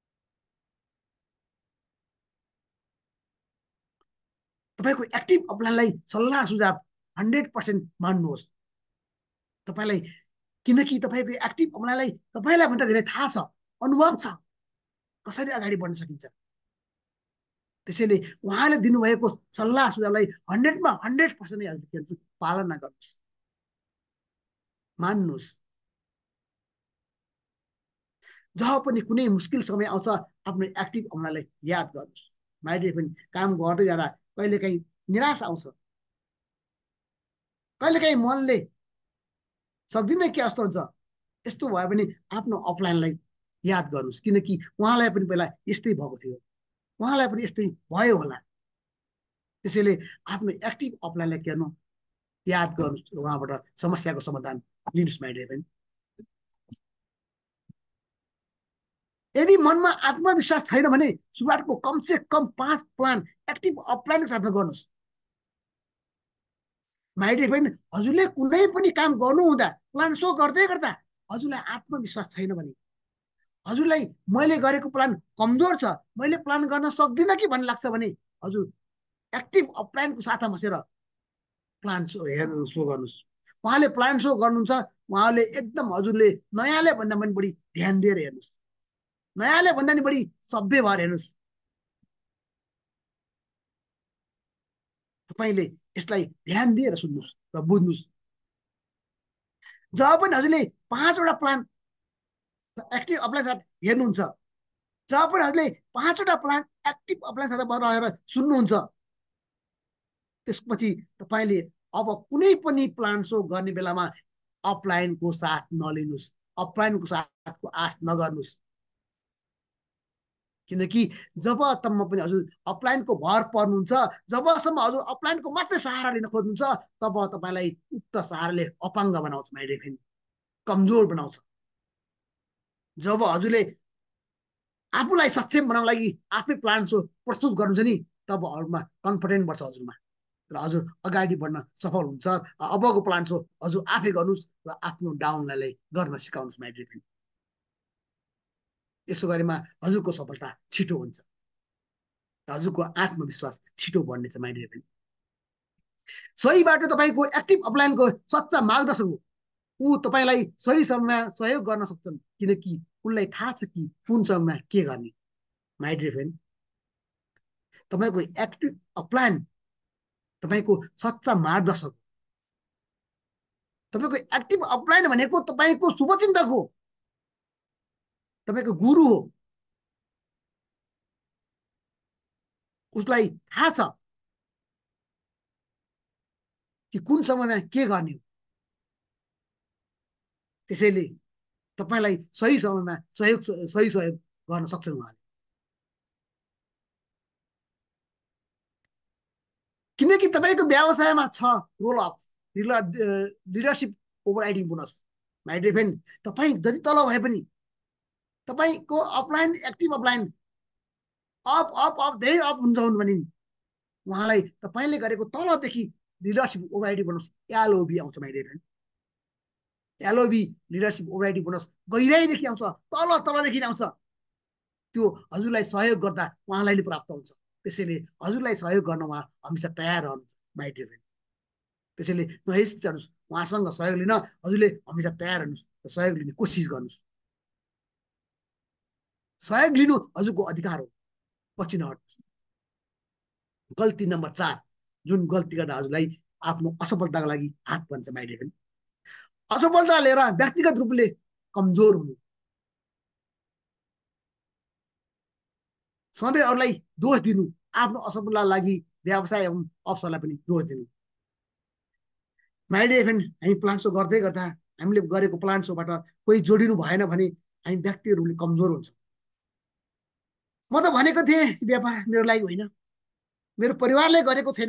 तपाईँको एक्टिभ अपलाइनलाई सल्लाह सुझाव हन्ड्रेड पर्सेन्ट मान्नुहोस् तपाईँलाई, किनकि तपाईँको एक्टिभ अपलाइनलाई तपाईँलाई भन्दा धेरै थाहा छ, अनुभव छ कसरी अगाडि बढ्न सकिन्छ। त्यसैले उहाँले दिनुभएको सल्लाह सुझावलाई हन्ड्रेडमा हन्ड्रेड पर्सेन्ट पालना गर्नुहोस्, मान्नुहोस्। जब पनि कुनै मुस्किल समय आउँछ आफ्नो एक्टिभ अपलाइनलाई याद गर्नुहोस् माइ डियर फ्रेन्ड। काम गर्दै जाँदा कहिलेकाहीँ निराश आउँछ, कहिलेकाहीँ मनले सक्दिनँ के जस्तो हुन्छ। यस्तो भयो भने आफ्नो अफलाइनलाई याद गर्नुहोस्, किनकि उहाँलाई पनि पहिला यस्तै भएको थियो, उहाँलाई पनि यस्तै भयो होला। त्यसैले आफ्नो एक्टिभ अप्लाइनलाई के गर्नु याद गर्नुहोस्, उहाँबाट समस्याको समाधान लिनुहोस् माइ डियर फ्रेन्ड। यदि मनमा आत्मविश्वास छैन भने सुरुवातको कम से कम पाँच प्लान एक्टिभ अप्लाइनको साथमा गर्नुहोस्। माइ डियर फ्रेन्ड, हजुरले कुनै पनि काम गर्नु हुँदा प्लान सो गर्दै गर्दा हजुरलाई आत्मविश्वास छैन भने, हजुरलाई मैले गरेको प्लान कमजोर छ, मैले प्लान गर्न सक्दिनँ कि भन्ने लाग्छ भने हजुर एक्टिभ अप्लाइनको साथमा बसेर प्लान सो हेर्नु सो गर्नुहोस्। उहाँले प्लान सो गर्नुहुन्छ, उहाँले एकदम हजुरले नयाँले भन्दा पनि बढी ध्यान दिएर हेर्नुहोस्, नयाँले भन्दा नि बढी सभ्य भएर हेर्नुहोस्। तपाईँले यसलाई ध्यान दिएर सुन्नुहोस् र बुझ्नुहोस्। जब पनि हजुरले पाँचवटा प्लान एक्टिभ अप्लाइन साथ हेर्नुहुन्छ, जब पनि हजुरले पाँचवटा प्लान एक्टिभ अप्लाइन साथ रहेर सुन्नुहुन्छ, त्यसपछि तपाईँले अब कुनै पनि प्लान सो गर्ने बेलामा अपलाइनको साथ नलिनुहोस्, अपलाइनको साथको आश नगर्नुहोस्। किनकि जबसम्म पनि हजुर अपलाइनको भर पर्नुहुन्छ, जबसम्म हजुर अपलाइनको मात्रै सहारा लिन खोज्नुहुन्छ, तब तपाईँलाई उक्त सहाराले अपाङ्ग बनाउँछ माइ डियर फ्रेन्ड, कमजोर बनाउँछ। जब हजुरले आफूलाई सक्षम बनाउन लागि आफै प्लान सो प्रस्तुत गर्नुहुन्छ नि, तब अरूमा कन्फिडेन्ट बढ्छ हजुरमा, र हजुर अगाडि बढ्न सफल हुन्छ। अबको प्लान सो हजुर आफै गर्नुहोस् र आफ्नो डाउनलाई गर्न सिकाउनुहोस् माइ डियर फ्रेन्ड। यसो गरेमा हजुरको सफलता छिटो हुन्छ, हजुरको आत्मविश्वास छिटो बढ्नेछ माइ डियर फ्रेन्ड। सही बाटो तपाईँको एक्टिभ अप्लाइनको सच्चा मार्गदर्शक हो। ऊ तपाईँलाई सही समयमा सहयोग गर्न सक्छन्, किनकि उसलाई थाहा छ कि कुन समयमा के गर्ने। माइ डियर फ्रेन्ड, तपाईँको एक्टिभ अप्लाइन तपाईँको सच्चा मार्गदर्शक हो। तपाईँको एक्टिभ अप्लाइन भनेको तपाईँको शुभचिन्तक हो, तपाईँको गुरु हो। उसलाई थाहा छ कि कुन समयमा के गर्ने हो, त्यसैले तपाईँलाई सही समयमा सहयोग सही सहयोग गर्न सक्छन् उहाँले। किनकि तपाईँको व्यवसायमा छ role of leadership overriding bonus my dear friend. तपाईँ जति तल भए पनि तपाईँको upline active upline up up up धेरै अप हुन्छ भने उहाँलाई तपाईँले गरेको तलदेखि लिडरसिप ओभरराइडिङ बोनस एलओबी आउँछ my dear friend. LOB leadership overriding bonus गहिराइदेखि आउँछ, तल तलदेखि आउँछ। त्यो हजुरलाई सहयोग गर्दा उहाँलाई नै प्राप्त हुन्छ। त्यसैले हजुरलाई सहयोग गर्न उहाँ हमेसा तयार रहनुहुन्छ माइ डियर फ्रेन्ड। त्यसैले नहिचकिचाउनुहोस्, उहाँसँग सहयोग लिन हजुरले हमेसा तयार हुनुहोस् र सहयोग लिने कोसिस गर्नुहोस्। सहयोग लिनु हजुरको अधिकार हो, पछि नहट्नुहोस्। गल्ती नम्बर चार, जुन गल्ती गर्दा हजुरलाई आफ्नो असफलताको लागि हात भन्छ माइ डियर फ्रेन्ड, असफलता लिएर व्यक्तिगत रूपले कमजोर हुनु। सधैँ अरूलाई दोष दिनु, आफ्नो असफलताको लागि व्यवसाय एवं अवसरलाई पनि दोष दिनु। माइ डियर फ्रेन्ड, हामी प्लान सो गर्दै गर्दा हामीले गरेको प्लान सोबाट कोही जोडिनु भएन भने हामी व्यक्तिगत रूपले कमजोर हुन्छ। म त भनेको थिएँ व्यापार मेरो लागि होइन, मेरो परिवारले गरेको छैन,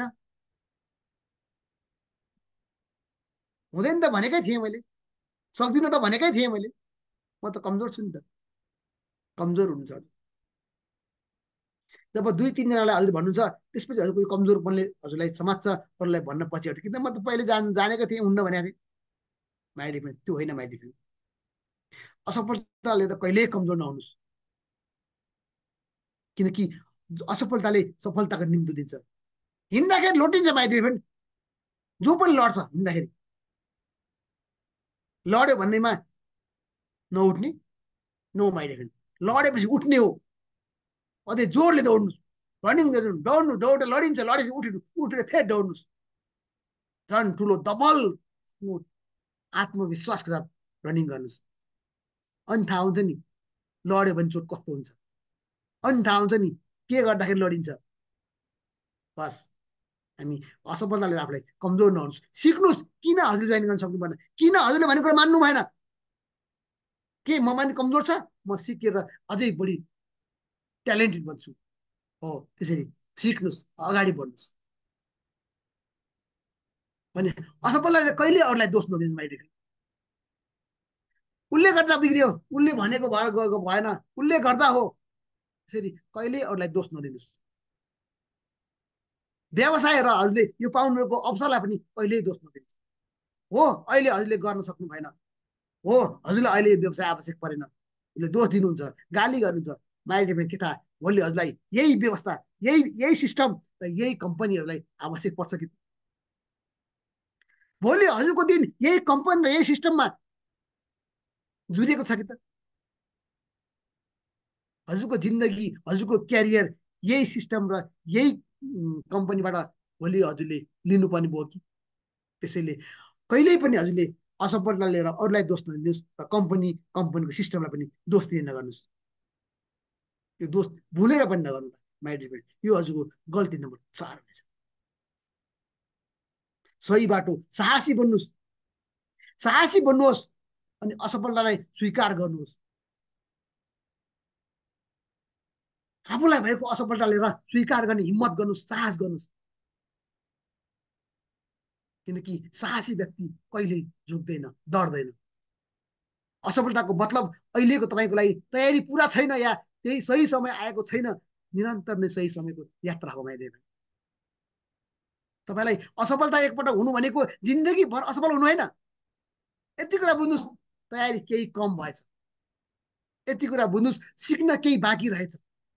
हुँदैन त भनेकै थिएँ मैले, सक्दिनँ त भनेकै थिएँ मैले, म त कमजोर छु नि त। कमजोर हुनुहुन्छ जब दुई तिनजनालाई हजुर भन्नुहुन्छ, त्यसपछि हजुर कोही कमजोरपनले हजुरलाई समात्छ, अरूलाई भन्न पछि हट्यो, किन म त पहिले जान जानेको थिएँ हुन्न भनेको थिएँ। माइ डियर फ्रेन्ड, त्यो होइन माइ डियर फ्रेन्ड। असफलताले त कहिल्यै कमजोर नहुनुहोस्, किनकि असफलताले सफलताको निम्तो दिन्छ। हिँड्दाखेरि लोटिन्छ माइ डियर फ्रेन्ड, जो पनि लड्छ हिँड्दाखेरि, लड्यो भन्नेमा नउठ्ने नो माइ डियर फ्रेन्ड, लडेपछि उठ्ने हो, अझै जोरले दौड्नुहोस्, रनिङ दौड्नु दौड लडिन्छ, लडेपछि उठ्नु, उठेर फेरि दौड्नुहोस्, झन् ठुलो डबल आत्मविश्वासको साथ रनिङ गर्नुहोस्। अनि थाहा हुन्छ नि लड्यो भने चोट कस्तो हुन्छ, अनि थाहा हुन्छ नि के गर्दाखेरि लडिन्छ। बस हामी असफलताले आफूलाई कमजोर नहुनुहोस्, सिक्नुहोस् किन हजुरले जोइन गर्न सक्नु भएन, किन हजुरले भनेको कुरा मान्नु भएन। के ममा नि कमजोर छ, म सिकेर अझै बढी ट्यालेन्टेड बन्छु हो। त्यसरी सिक्नुहोस्, अगाडि बढ्नुहोस्। भने असफलताले कहिले अरूलाई दोष नदिनु माइ डियर फ्रेन्ड। उसले गर्दा बिग्रियो, उसले भनेको भएर गएको भएन, उसले गर्दा हो, त्यसरी कहिले अरूलाई दोष नदिनुहोस्। व्यवसाय र हजुरले यो पाउनुको अवसरलाई पनि कहिल्यै दोष नदिनुहोस्। हो अहिले हजुरले गर्न सक्नु भएन, हो हजुरलाई अहिले यो व्यवसाय आवश्यक परेन, उसले दोष दिनुहुन्छ, गाली गर्नुहुन्छ। माइ डियर फ्रेन्ड, के थाहा भोलि हजुरलाई यही व्यवस्था, यही यही सिस्टम र यही कम्पनीहरूलाई आवश्यक पर्छ कि भोलि हजुरको दिन यही कम्पनी र यही सिस्टममा जुडिएको छ कि त? हजुरको जिन्दगी, हजुरको क्यारियर यही सिस्टम र यही कम्पनीबाट भोलि हजुरले लिनुपर्ने भयो कि? त्यसैले कहिल्यै पनि हजुरले असफलता लिएर अरूलाई दोष नदिनुहोस् र कम्पनी कम्पनीको सिस्टमलाई पनि दोष दिने नगर्नुहोस्। यो दोष भुलेर पनि नगर्नु माइ डियर फ्रेन्ड। यो हजुरको गल्ती नम्बर चार हुनेछ। सही बाटो, साहसी बन्नुहोस्, साहसी बन्नुहोस् अनि असफलतालाई स्वीकार गर्नुहोस्। आफूलाई भएको असफलता लिएर स्वीकार गर्ने हिम्मत गर्नुहोस्, साहस गर्नुहोस्। किनकि साहसी व्यक्ति कहिल्यै झुक्दैन, डर्दैन। असफलताको मतलब अहिलेको तपाईँको लागि तयारी पुरा छैन या त्यही सही समय आएको छैन, निरन्तर नै सही समयको यात्रा हो माइ डियर फ्रेन्ड। तपाईँलाई असफलता एकपटक हुनु भनेको जिन्दगीभर असफल हुनु होइन। यति कुरा बुझ्नुहोस्, तयारी केही कम भएछ। यति कुरा बुझ्नुहोस्, सिक्न केही बाँकी रहेछ।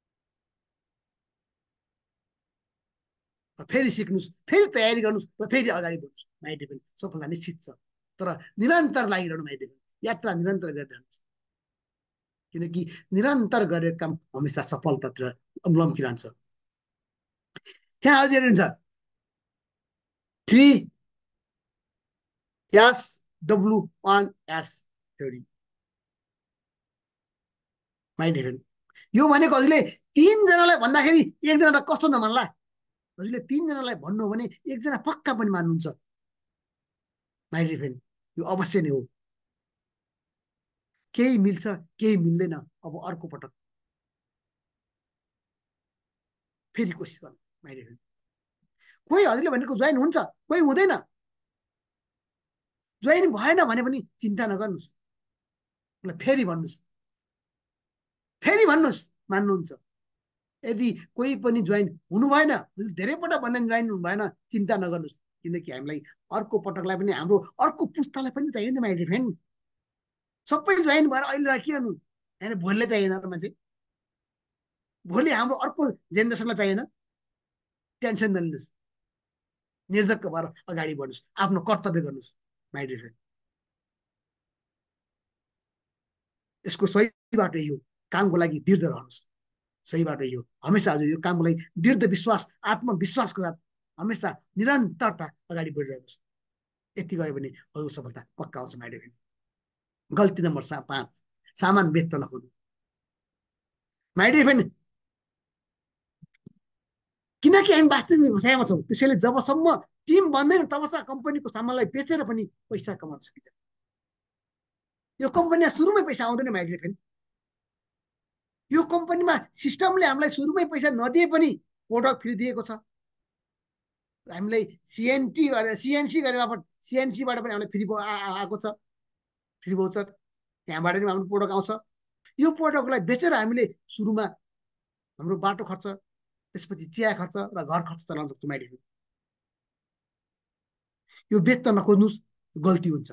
फेरि सिक्नुहोस्, फेरि तयारी गर्नुहोस् र फेरि अगाडि बढ्नुहोस् माइ डियर फ्रेन्ड। सफलता निश्चित छ, तर निरन्तर लागिरहनु माइ डियर फ्रेन्ड। यात्रा निरन्तर गरिरहनुहोस्, किनकि निरन्तर गरेको काम हमेसा सफलतातिर लम्किरहन्छ। त्यहाँ अझै हुन्छ three S W one S theory my dear friend. यो भनेको हजुरले तीनजनालाई भन्दाखेरि एकजना त कस्तो नमान्ला। हजुरले तीनजनालाई भन्नु हो भने एकजना पक्का पनि मान्नुहुन्छ माइ डियर फ्रेन्ड। यो अवश्य नै हो। केही मिल्छ, केही मिल्दैन, अब अर्को पटक फेरि कोसिस गर्नु माइ डियर फ्रेन्ड। कोही हजुरले भनेको जोइन हुन्छ, कोही हुँदैन। जोइन भएन भने पनि चिन्ता नगर्नुहोस्, उसलाई फेरि भन्नुहोस्, फेरि भन्नुहोस्, मान्नुहुन्छ। यदि कोही पनि जोइन हुनु भएन, धेरै पटक भन्दा जोइन हुनु भएन, चिन्ता नगर्नुहोस्, किनकि हामीलाई अर्को पटकलाई पनि हाम्रो अर्को पुस्तालाई पनि चाहियो नि माइ डियर फ्रेन्ड। सबै जोइन भएर अहिले के गर्नु, होइन भोलिलाई चाहिएन र मान्छे, भोलि हाम्रो अर्को जेनेरेसनलाई चाहिएन। टेन्सन नलिनुहोस्, निर्धक्क भएर अगाडि बढ्नुहोस्, आफ्नो कर्तव्य गर्नुहोस् माइ डियर फ्रेन्ड। यसको सही बाटो यही हो, कामको लागि दृढ रहनुहोस्। सही बाटो यही हो, हमेसा हजुर यो कामको लागि दृढ विश्वास, आत्मविश्वासको साथ हमेसा निरन्तरता अगाडि बढिरहनुहोस्। यति गयो भने हजुर सफलता पक्का आउँछ माइ डियर फ्रेन्ड। गल्ती नम्बर सा पाँच, सामान बेच्न नखोज्नु माइ डियर फ्रेन्ड। किनकि हामी वास्तविक व्यवसायमा छौँ, त्यसैले जबसम्म टिम बन्दैन तबसम्म कम्पनीको सामानलाई बेचेर पनि पैसा कमाउन सकिन्छ। यो कम्पनीमा सुरुमै पैसा आउँदैन माइ डियर फ्रेन्ड। यो कम्पनीमा सिस्टमले हामीलाई सुरुमै पैसा नदिए पनि प्रोडक्ट फ्री दिएको छ। हामीलाई सिएनटी गरेर सिएनसी गरेर सिएनसीबाट पनि हामीलाई फ्री आएको छ, फ्री भाउचर, त्यहाँबाट पनि हाम्रो प्रोडक्ट आउँछ। यो प्रोडक्टलाई बेचेर हामीले सुरुमा हाम्रो बाटो खर्च, त्यसपछि चिया खर्च र घर खर्च चलाउन सक्छौँ माइ डियर फ्रेन्ड। यो बेच्न नखोज्नुहोस्, गल्ती हुन्छ।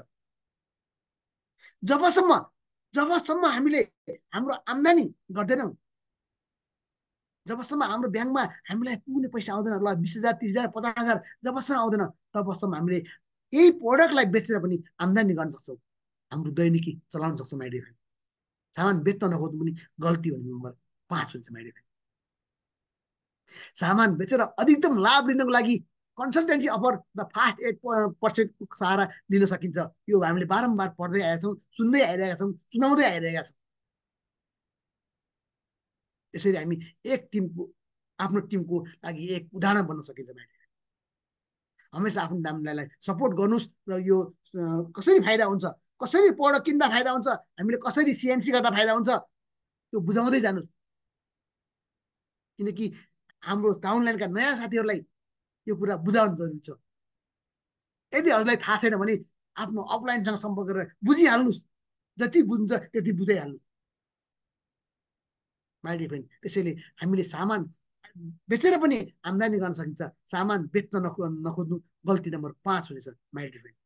जबसम्म जबसम्म हामीले हाम्रो आम्दानी गर्दैनौँ, जबसम्म हाम्रो ब्याङ्कमा हामीलाई पुग्ने पैसा आउँदैन, ल बिस हजार तिस हजार पचास हजार जबसम्म आउँदैन तबसम्म हामीले यही प्रोडक्टलाई बेचेर पनि आम्दानी गर्न सक्छौँ, हाम्रो दैनिकी चलाउन सक्छौँ माइ डियर फ्रेन्ड। सामान बेच्न नखोज्नु पनि गल्ती हुने नम्बर पाँच हुन्छ माइ डियर फ्रेन्ड। सामान बेचेर अधिकतम लाभ लिनको लागि consultancy offer the fast eight पर्सेन्टको सहारा लिन सकिन्छ। यो हामीले बारम्बार पढ्दै आएका छौँ, सुन्दै आइरहेका छौँ, सुनाउँदै आइरहेका छौँ। यसरी हामी एक टिमको, आफ्नो टिमको लागि एक उदाहरण बन्न सकिन्छ माइ डियर फ्रेन्ड। हमेसा आफ्नो नामलाई सपोर्ट गर्नुहोस् र यो कसरी फाइदा हुन्छ, कसरी प्रोडक्ट किन्दा फाइदा हुन्छ, हामीले कसरी सिएनसी गर्दा फाइदा हुन्छ, त्यो बुझाउँदै जानुहोस्। किनकि हाम्रो डाउनलाइनका नयाँ साथीहरूलाई यो कुरा बुझाउनु जरुरी छ। यदि हजुरलाई थाहा छैन भने आफ्नो अपलाइनसँग सम्पर्क गरेर बुझिहाल्नुहोस्, जति बुझ्छ त्यति बुझाइहाल्नु माइ डियर फ्रेन्ड। त्यसैले हामीले सामान बेचेर पनि आम्दानी गर्न सकिन्छ, सामान बेच्न नखो नखोज्नु गल्ती नम्बर पाँच हुनेछ माइ डियर फ्रेन्ड।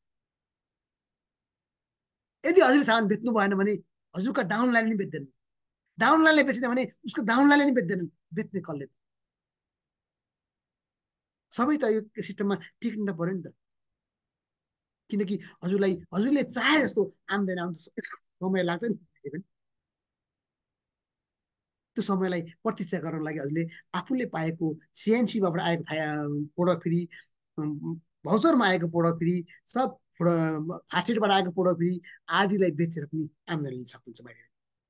यदि हजुरले सामान बेच्नु भएन भने हजुरका डाउनलाइन नि बेच्दैन, डाउनलाइनले बेच्दैन भने उसको डाउनलाइनले नि बेच्दैनन्, बेच्ने कसले? सबै त यो सिस्टममा टिक्न पर्यो नि त। किनकि हजुरलाई हजुरले चाहे जस्तो आम्दानी आउनु समय लाग्छ नि, त्यो समयलाई प्रतीक्षा गर्नको लागि हजुरले आफूले पाएको सिएनसीबाट आएको प्रोडक्ट फ्री, भाउचरमा आएको प्रोडक्ट फ्री, सब फास्टफुडबाट आएको प्रोडक्ट फ्री आदिलाई बेचेर पनि आम्दानी लिन सक्नुहुन्छ बाहिर।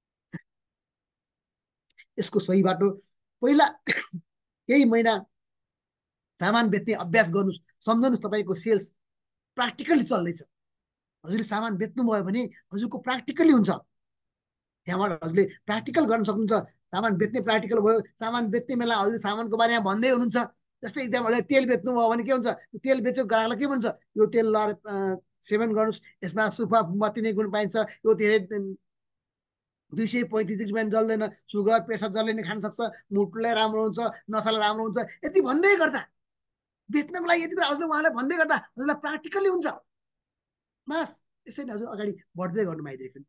यसको सही बाटो पहिला केही महिना सामान बेच्ने अभ्यास गर्नुहोस्, सम्झनुहोस् तपाईँको सेल्स प्र्याक्टिकली चल्दैछ। हजुरले सामान बेच्नुभयो भने हजुरको प्र्याक्टिकली हुन्छ, त्यहाँबाट हजुरले प्र्याक्टिकल गर्न सक्नुहुन्छ। सामान बेच्ने प्र्याक्टिकल भयो, सामान बेच्ने बेला हजुर सामानको बारेमा भन्दै हुनुहुन्छ। जस्तै इक्जाम्पल तेल बेच्नुभयो भने के हुन्छ, तेल बेच्यो ग्राहकलाई के भन्छ, यो तेल ल सेवन गर्नुहोस्, यसमा सुफा मति नै गुण पाइन्छ, यो धेरै दुई सय पैँतिस डिग्रीमा जल्दैन, सुगर प्रेसर जसले नै खान सक्छ, मुटुलाई राम्रो हुन्छ, नसालाई राम्रो हुन्छ, यति भन्दै गर्दा बेच्नको लागि यति हजुरले उहाँलाई भन्दै गर्दा हजुरलाई प्र्याक्टिकली हुन्छ। बस यसरी हजुर अगाडि बढ्दै गर्नु माइ डियर फ्रेन्ड।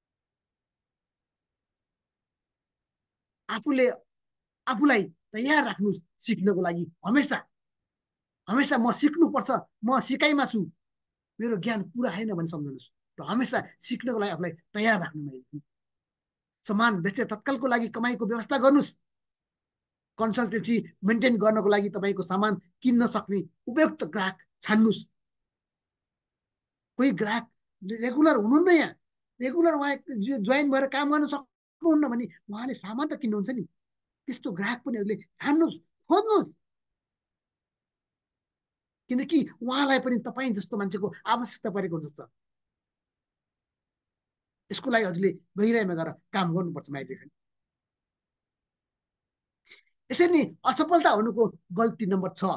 आफूले आफूलाई तयार राख्नुहोस् सिक्नको लागि। हमेसा हमेसा म सिक्नुपर्छ, म सिकाइमा छु, मेरो ज्ञान पुरा छैन भने सम्झनुहोस्, र हमेसा सिक्नको लागि आफूलाई तयार राख्नु। सामान बेचेर तत्कालको लागि कमाइको व्यवस्था गर्नुहोस्। कन्सल्टेन्सी मेन्टेन गर्नको लागि तपाईँको सामान किन्न सक्ने उपयुक्त ग्राहक छान्नुहोस्। कोही ग्राहक रेगुलर हुनुहुन्न, यहाँ रेगुलर उहाँ जोइन भएर काम गर्न सक्नुहुन्न भने उहाँले सामान त किन्नुहुन्छ नि, त्यस्तो ग्राहक पनि हजुरले छान्नुहोस्, खोज्नुहोस्। किनकि उहाँलाई पनि तपाईँ जस्तो मान्छेको आवश्यकता परेको हुन्छ। यसको लागि हजुरले गहिराइमा गएर काम गर्नुपर्छ माइ डियर फ्रेन्ड। यसरी नै असफलता हुनुको गल्ती नम्बर छ,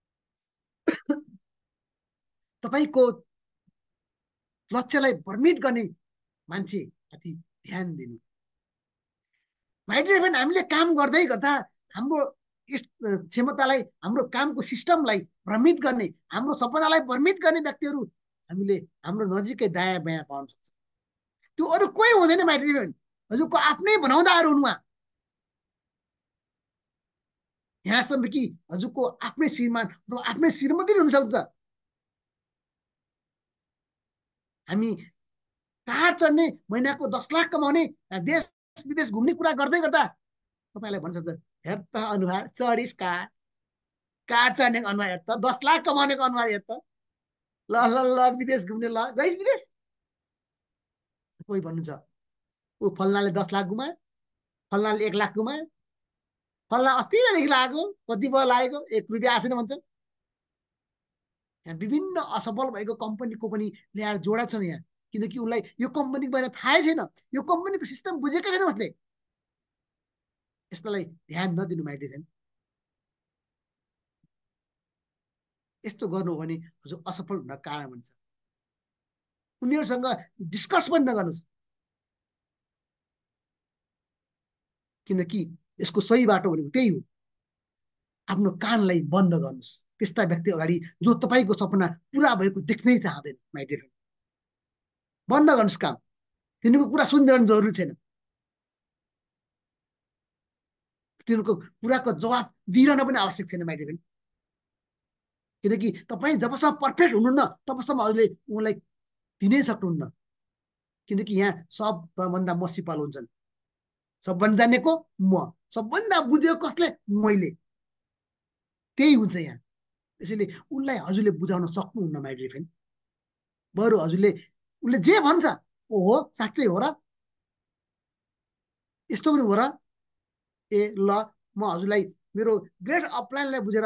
तपाईँको लक्ष्यलाई भ्रमित गर्ने मान्छे अति ध्यान दिनु। माइ डियर फ्रेन्ड, हामीले काम गर्दै गर्दा हाम्रो यस क्षमतालाई, हाम्रो कामको सिस्टमलाई भ्रमित गर्ने, हाम्रो सपनालाई भ्रमित गर्ने व्यक्तिहरू हामीले हाम्रो नजिकै दायाँ बायाँ पाउन सक्छ। त्यो अरू कोही हुँदैन माइ डियर फ्रेन्ड, हजुरको आफ्नै बनाउँदाहरू हुन् उहाँ। यहाँसम्म कि हजुरको आफ्नै श्रीमान र आफ्नै श्रीमती हुन सक्छ। हामी कार चढ्ने, महिनाको दस लाख कमाउने, देश विदेश घुम्ने कुरा गर्दै गर्दा तपाईँलाई भन्छ हेर त अनुहार, चढिस कार, कार चढ्ने अनुहार हेर त, दस लाख कमाउनेको अनुहार हेर त, ल ल ल विदेश घुम्ने, ल गइस विदेश। कोही भन्नुहुन्छ ऊ फल्नाले दस लाख गुमायो, फल्नाले एक लाख गुमायो, फल्ना अस्तिदेखि लागेको, कति भयो लागेको, एक रुपियाँ आएन भन्छ। यहाँ विभिन्न असफल भएको कम्पनीको पनि ल्याएर जोडा छन् यहाँ, किनकि उसलाई यो कम्पनीको बारे थाहै छैन, यो कम्पनीको सिस्टम बुझेकै छैन उसले। यसलाई ध्यान नदिनु माइ डियर फ्रेन्ड। यस्तो गर्नु हो भने हजुर असफल हुन कारण हुन्छ। उनीहरूसँग डिस्कस पनि नगर्नुहोस्, किनकि यसको सही बाटो भनेको त्यही हो। आफ्नो कानलाई बन्द गर्नुहोस् त्यस्ता व्यक्ति अगाडि जो तपाईँको सपना पुरा भएको देख्नै चाहँदैन माइ डियर फ्रेन्ड। बन्द गर्नुहोस् काम, तिनीहरूको कुरा सुनिरहनु जरुरी छैन, तिनीहरूको कुराको जवाब दिइरहन पनि आवश्यक छैन माइ डियर फ्रेन्ड। किनकि तपाईँ जबसम्म पर्फेक्ट हुनुहुन्न तबसम्म हजुरले उनलाई दिनै सक्नुहुन्न। किनकि यहाँ सबभन्दा म सिपालु हुन्छन्, सबभन्दा जानेको म, सबभन्दा बुझेको कसले, मैले, त्यही हुन्छ यहाँ। त्यसैले उसलाई हजुरले बुझाउन सक्नुहुन्न माइ डियर फ्रेन्ड। बरु हजुरले उसले जे भन्छ ओहो साँच्चै हो र, यस्तो पनि हो र, ए ल म हजुरलाई मेरो ग्रेट अपलाइनलाई बुझेर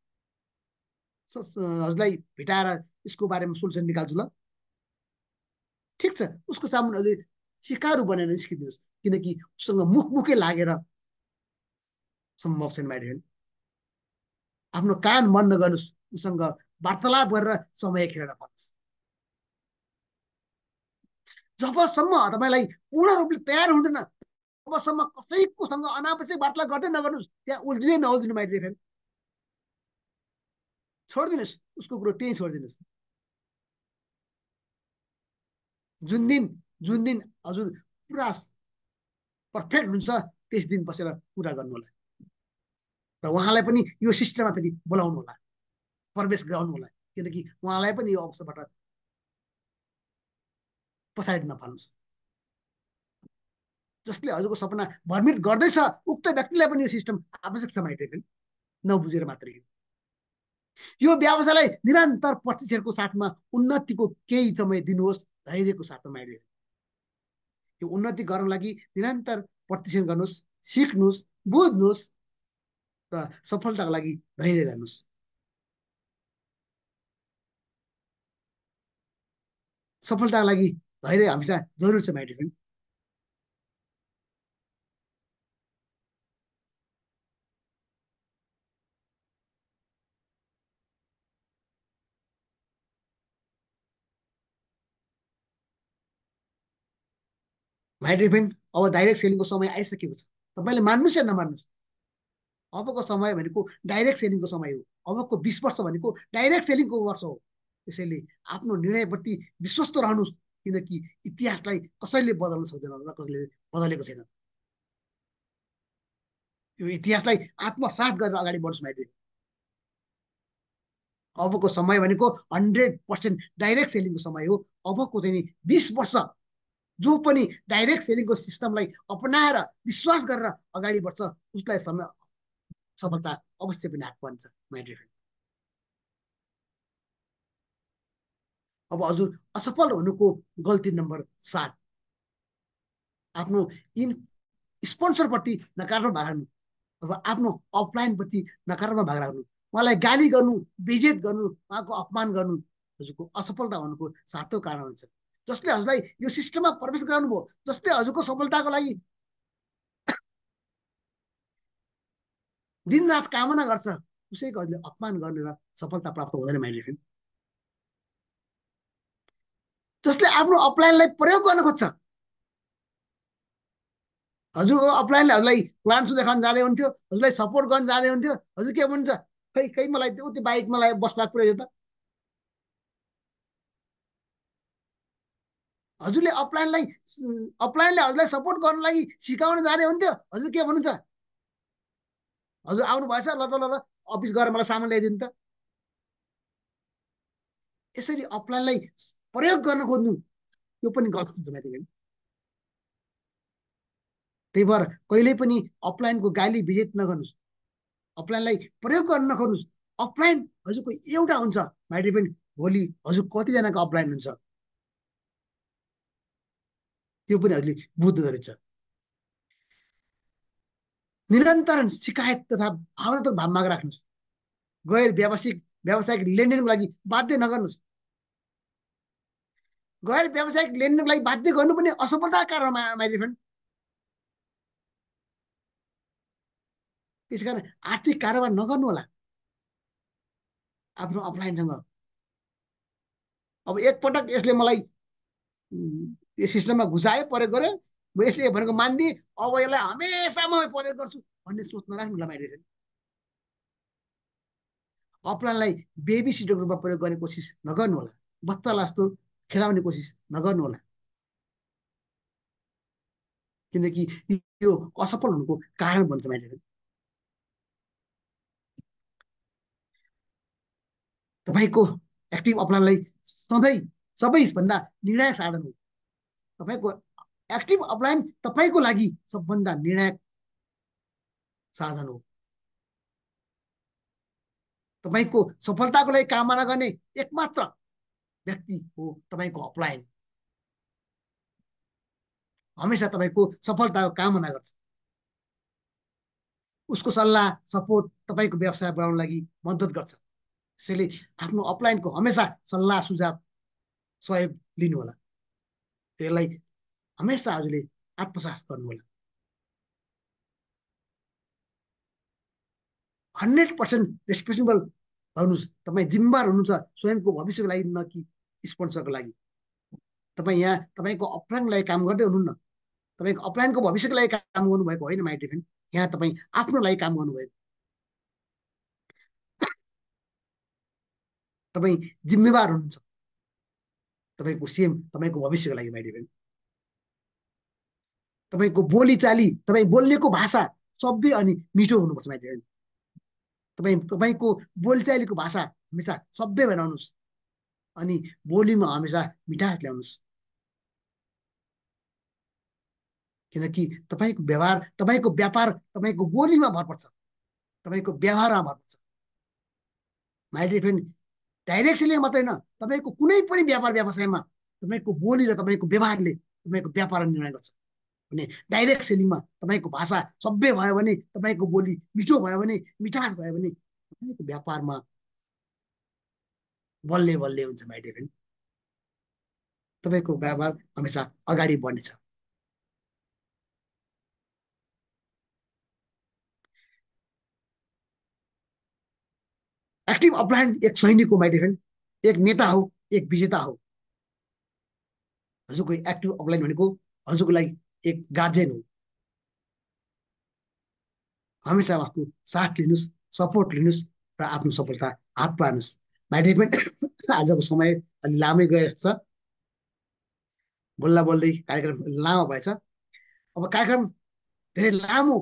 हजुरलाई भेटाएर यसको बारेमा सोल्युसन निकाल्छु ल। ठिक छ, उसको सामुन्ने हजुर सिकारु बनेर निस्किदिनुहोस्, किनकि उसँग मुखमुखै लागेर सम्भव छैन माइ डियर फ्रेन्ड। आफ्नो कान बन्द गर्नुहोस्, उसँग वार्तालाप गरेर समय खेलेर पर्छ। जबसम्म तपाईँलाई पूर्ण रूपले तयार हुँदैन तबसम्म कसैकोसँग अनावश्यक वार्तालाप गर्दै नगर्नुहोस्, त्यहाँ उल्झिँदै नउल्झिनु माइट फ्रेन्ड। छोडिदिनुहोस् उसको कुरो त्यहीँ छोडिदिनुहोस्। जुन दिन जुन दिन हजुर पुरा पर्फेक्ट हुन्छ त्यस दिन बसेर कुरा गर्नु होला र उहाँलाई पनि यो सिस्टममा फेरि बोलाउनु होला, प्रवेश गराउनु होला, किनकि उहाँलाई पनि यो अवसरबाट पछाडि नफाल्नुहोस्। जसले हजुरको सपना भ्रमित गर्दैछ उक्त व्यक्तिलाई पनि यो सिस्टम आवश्यक छ माइट फ्रेन्ड, नबुझेर मात्रै। यो व्यवसायलाई निरन्तर प्रतिक्षणको साथमा उन्नतिको केही समय दिनुहोस्, धैर्यको साथमा माइट फ्रेन्ड। यो उन्नति गर्नको लागि निरन्तर प्रतिक्षण गर्नुहोस्, सिक्नुहोस्, बुझ्नुहोस् र सफलताको लागि धैर्य गर्नुहोस्। सफलताको लागि धैर्य हमेसा जरुरी छ माइट फ्रेन्ड। माइट फ्रेन्ड अब डाइरेक्ट सेलिङको समय आइसकेको छ। तपाईँले मान्नुहोस् या नमान्नुहोस्, अबको समय भनेको डाइरेक्ट सेलिङको समय हो। अबको बिस वर्ष भनेको डाइरेक्ट सेलिङको वर्ष हो। त्यसैले आफ्नो निर्णयप्रति विश्वस्त रहनुहोस्, किनकि इतिहासलाई कसैले बदल्न सक्दैन र कसैले बदलेको छैन। यो इतिहासलाई आत्मसात गरेर अगाडि बढ्नुहोस् माइट फ्रेन्ड। अबको समय भनेको हन्ड्रेड पर्सेन्ट डाइरेक्ट सेलिङको समय हो। अबको चाहिँ बिस वर्ष जो पनि डाइरेक्ट सेलिङको सिस्टमलाई अपनाएर विश्वास गरेर अगाडि बढ्छ उसलाई समय सफलता अवश्य पनि हात पार्छ माइट फ्रेन्ड। अब हजुर असफल हुनुको गल्ती नम्बर सात, आफ्नो इन स्पोन्सरप्रति नकारात्मक भाग राख्नु अथवा आफ्नो अपलाइनप्रति नकारात्मक भाग राख्नु, उहाँलाई गाली गर्नु, बेइज्जत गर्नु, उहाँको अपमान गर्नु हजुरको असफलता हुनुको सातौँ कारण हुन्छ। जसले हजुरलाई यो सिस्टममा प्रवेश गराउनु भयो, जसले हजुरको सफलताको लागि दिनरात कामना गर्छ, उसैको हजुरले अपमान गर्ने र सफलता प्राप्त हुँदैन माइट फ्रेन्ड। जसले आफ्नो अपलाइनलाई प्रयोग गर्न खोज्छ, हजुरको अपलाइनले हजुरलाई प्लान सु देखाउन जाँदै हुन्थ्यो, हजुरलाई सपोर्ट गर्न जाँदै हुन्थ्यो, हजुर के भन्नुहुन्छ, खै खै मलाई त्यो त्यो बाइक मलाई बसपास पुऱ्याइदियो त। हजुरले अपलाइनलाई अपलाइनले हजुरलाई सपोर्ट गर्नको लागि सिकाउन जाँदै हुन्थ्यो, हजुर के भन्नुहुन्छ, हजुर आउनु भएछ, ल ल ल अफिस गएर मलाई सामान ल्याइदिनु त। यसरी अपलाइनलाई प्रयोग गर्न खोज्नु यो पनि गलत हुन्छ माइट फ्रेन्ड। त्यही भएर कहिल्यै पनि अपलाइनको गाली बेइज्जत नगर्नुहोस्, अपलाइनलाई प्रयोग गर्न नखोज्नुहोस्। अपलाइन हजुरको एउटा हुन्छ माइट फ्रेन्ड, भोलि हजुर कतिजनाको अपलाइन हुन्छ त्यो पनि हजुरले बुझ्दो रहेछ। निरन्तर शिकायत तथा भावनात्मक भावमा राख्नुहोस्। गैर व्यावसायिक व्यावसायिक लेनदेनको लागि बाध्य नगर्नुहोस्। गैर व्यावसायिक लेनदेनको लागि बाध्य गर्नु पनि असफलताका कारण माइट फ्रेन्ड। त्यसै कारण आर्थिक कारोबार नगर्नु होला आफ्नो अपलाइनसँग। अब एकपटक यसले मलाई यो सिस्टममा घुसायो, प्रयोग गर्यो, म यसले भनेको मान्दिएँ, अब यसलाई हमेसा म प्रयोग गर्छु भन्ने सोच नराख्नु होला माइट फ्रेन्ड। अपलाइनलाई बेबी सिटरको रूपमा प्रयोग गर्ने कोसिस नगर्नु होला, बच्चालाई जस्तो खेलाउने कोसिस नगर्नु होला, किनकि यो असफल हुनुको कारण बन्छ माइट फ्रेन्ड। तपाईँको एक्टिभ अपलाइनलाई सधैँ सबैभन्दा निर्णायक साधन हो। तपाईँको एक्टिभ अपलाइन तपाईँको लागि सबभन्दा निर्णायक साधन हो। तपाईँको सफलताको लागि कामना गर्ने एकमात्र व्यक्ति हो तपाईँको अपलाइन। हमेसा तपाईँको सफलताको कामना गर्छ। उसको सल्लाह सपोर्ट तपाईँको व्यवसाय बढाउन लागि मद्दत गर्छ। त्यसैले आफ्नो अपलाइनको हमेसा सल्लाह सुझाव सहयोग लिनु होला, त्यसलाई हमेसा हजुरले आत्मसात गर्नु होला। हन्ड्रेड पर्सेन्ट रेस्पोन्सिबल भन्नुहोस् तपाईँ जिम्मेवार हुनुहुन्छ स्वयंको भविष्यको लागि न कि स्पोन्सरको लागि। तपाईँ यहाँ तपाईँको अपलाइनको लागि काम गर्दै हुनुहुन्न, तपाईँको अपलाइनको भविष्यको लागि काम गर्नुभएको होइन माइ डियर फ्रेन्ड, यहाँ तपाईँ आफ्नो लागि काम गर्नुभएको। तपाईँ जिम्मेवार हुनुहुन्छ तपाईँको सेम तपाईँको भविष्यको लागि माइ डियर फ्रेन्ड। तपाईँको बोलीचाली, तपाईँ बोल्नेको भाषा सभ्य अनि मिठो हुनुपर्छ माइ डियर फ्रेन्ड। तपाईँ तपाईँको बोलीचालीको भाषा हमेसा सभ्य बनाउनुहोस् अनि बोलीमा हमेसा मिठास ल्याउनुहोस्, किनकि तपाईँको व्यवहार, तपाईँको व्यापार तपाईँको बोलीमा भर पर्छ, तपाईँको व्यवहारमा भर पर्छ my dear friend. Direct selling मात्रै होइन, तपाईँको कुनै पनि व्यापार व्यवसायमा तपाईँको बोली र तपाईँको व्यवहारले तपाईँको व्यापार निर्णय गर्छ। भने डाइरेक्ट सेलिङमा तपाईँको भाषा सभ्य भयो भने, तपाईँको बोली मिठो भयो भने, मिठास भयो भने तपाईँको व्यापारमा बल्ले बल्ले हुन्छ माइ डियर फ्रेन्ड। तपाईँको व्यापार हमेसा अगाडि बढ्नेछ। एक्टिभ अपलाइन एक सैनिक हो माइ डियर फ्रेन्ड, एक नेता हो, एक विजेता हो। हजुरको एक्टिभ अपलाइन भनेको हजुरको लागि एक गार्जियन हो। हमेसा उहाँको साथ लिनुहोस्, सपोर्ट लिनुहोस् र आफ्नो सफलता हात पार्नुहोस् माइ डियर फ्रेन्ड। आजको समय अलि लामै गएको छ, बोल्दा बोल्दै कार्यक्रम लामो भएछ। अब कार्यक्रम धेरै लामो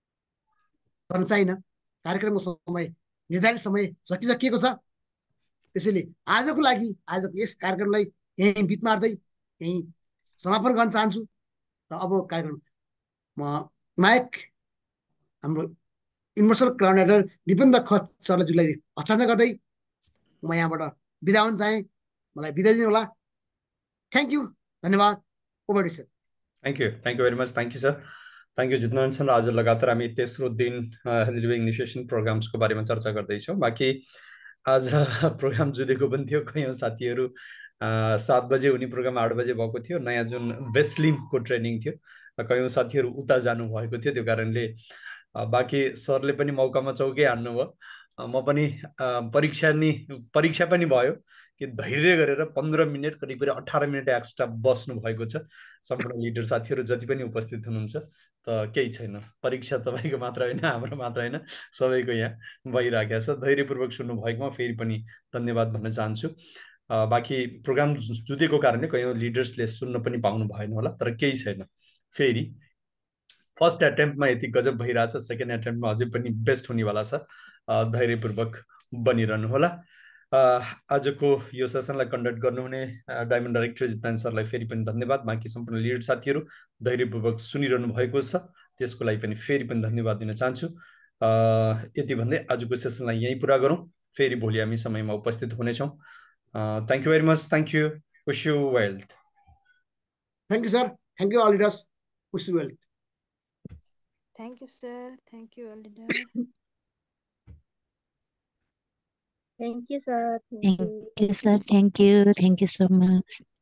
गर्न चाहिन, कार्यक्रमको समय निर्धारित समय सकिसकिएको छ। त्यसैले आजको लागि आजको यस कार्यक्रमलाई यहीँ बिट मार्दै यहीँ समापन गर्न चाहन्छु। र अब कार्यक्रम म नायक हाम्रो युनिभर्सल क्राउनेटर दिपेन्द्र खत सरज्यूलाई हस्तान्तरण गर्दै म यहाँबाट बिदा हुन चाहे, मलाई बिदा दिनु होला। थ्याङ्क यू, धन्यवाद। Over to sir. Thank you, thank you very much, thank you sir, thank you जित्नुहुन्छ। र आज लगातार हामी तेस्रो दिन हेल्दी लिभिङ इनिसिएसन प्रोग्राम्सको बारेमा चर्चा गर्दैछौँ। बाँकी आज प्रोग्राम जुधेको पनि थियो, कयौँ साथीहरू सात बजे हुने प्रोग्राम आठ बजे भएको थियो। नयाँ जुन भेस्लिमको ट्रेनिङ थियो, कयौँ साथीहरू उता जानुभएको थियो, त्यो कारणले बाँकी सरले पनि मौकामा चौकै हान्नुभयो। म पनि परीक्षा नि परीक्षा पनि भयो कि धैर्य गरेर पन्ध्र मिनट करिब करिब अठार मिनट एक्स्ट्रा बस्नु भएको छ। सम्पूर्ण लिडर साथीहरू जति पनि उपस्थित हुनुहुन्छ, त केही छैन, परीक्षा तपाईँको मात्र होइन, हाम्रो मात्र होइन, सबैको यहाँ भइरहेको छ। धैर्यपूर्वक सुन्नु भएकोमा फेरि पनि धन्यवाद भन्न चाहन्छु। बाँकी प्रोग्राम जुधेको कारणले कयौँ लिडर्सले सुन्न पनि पाउनु भएन होला, तर केही छैन, फेरि फर्स्ट एटेम्प्टमा यति गजब भइरहेछ, सेकेन्ड एटेम्प्टमा अझै पनि बेस्ट हुनेवाला छ। धैर्यपूर्वक बनिरहनु होला। आजको यो सेसनलाई कन्डक्ट गर्नुहुने डायमन्ड डाइरेक्टर जितान सरलाई फेरि पनि धन्यवाद। बाँकी सम्पूर्ण लिडर साथीहरू धैर्यपूर्वक सुनिरहनु भएको छ, त्यसको लागि पनि फेरि पनि धन्यवाद दिन चाहन्छु। यति भन्दै आजको सेसनलाई यहीँ पुरा गरौँ, फेरि भोलि हामी समयमा उपस्थित हुनेछौँ। Thank you very much, thank you, wish you wealth. Thank you sir, thank you all leaders, wish you wealth. Thank you, sir. Thank you, all leader. Thank you, sir. Thank you, sir. Thank you. Thank you so much.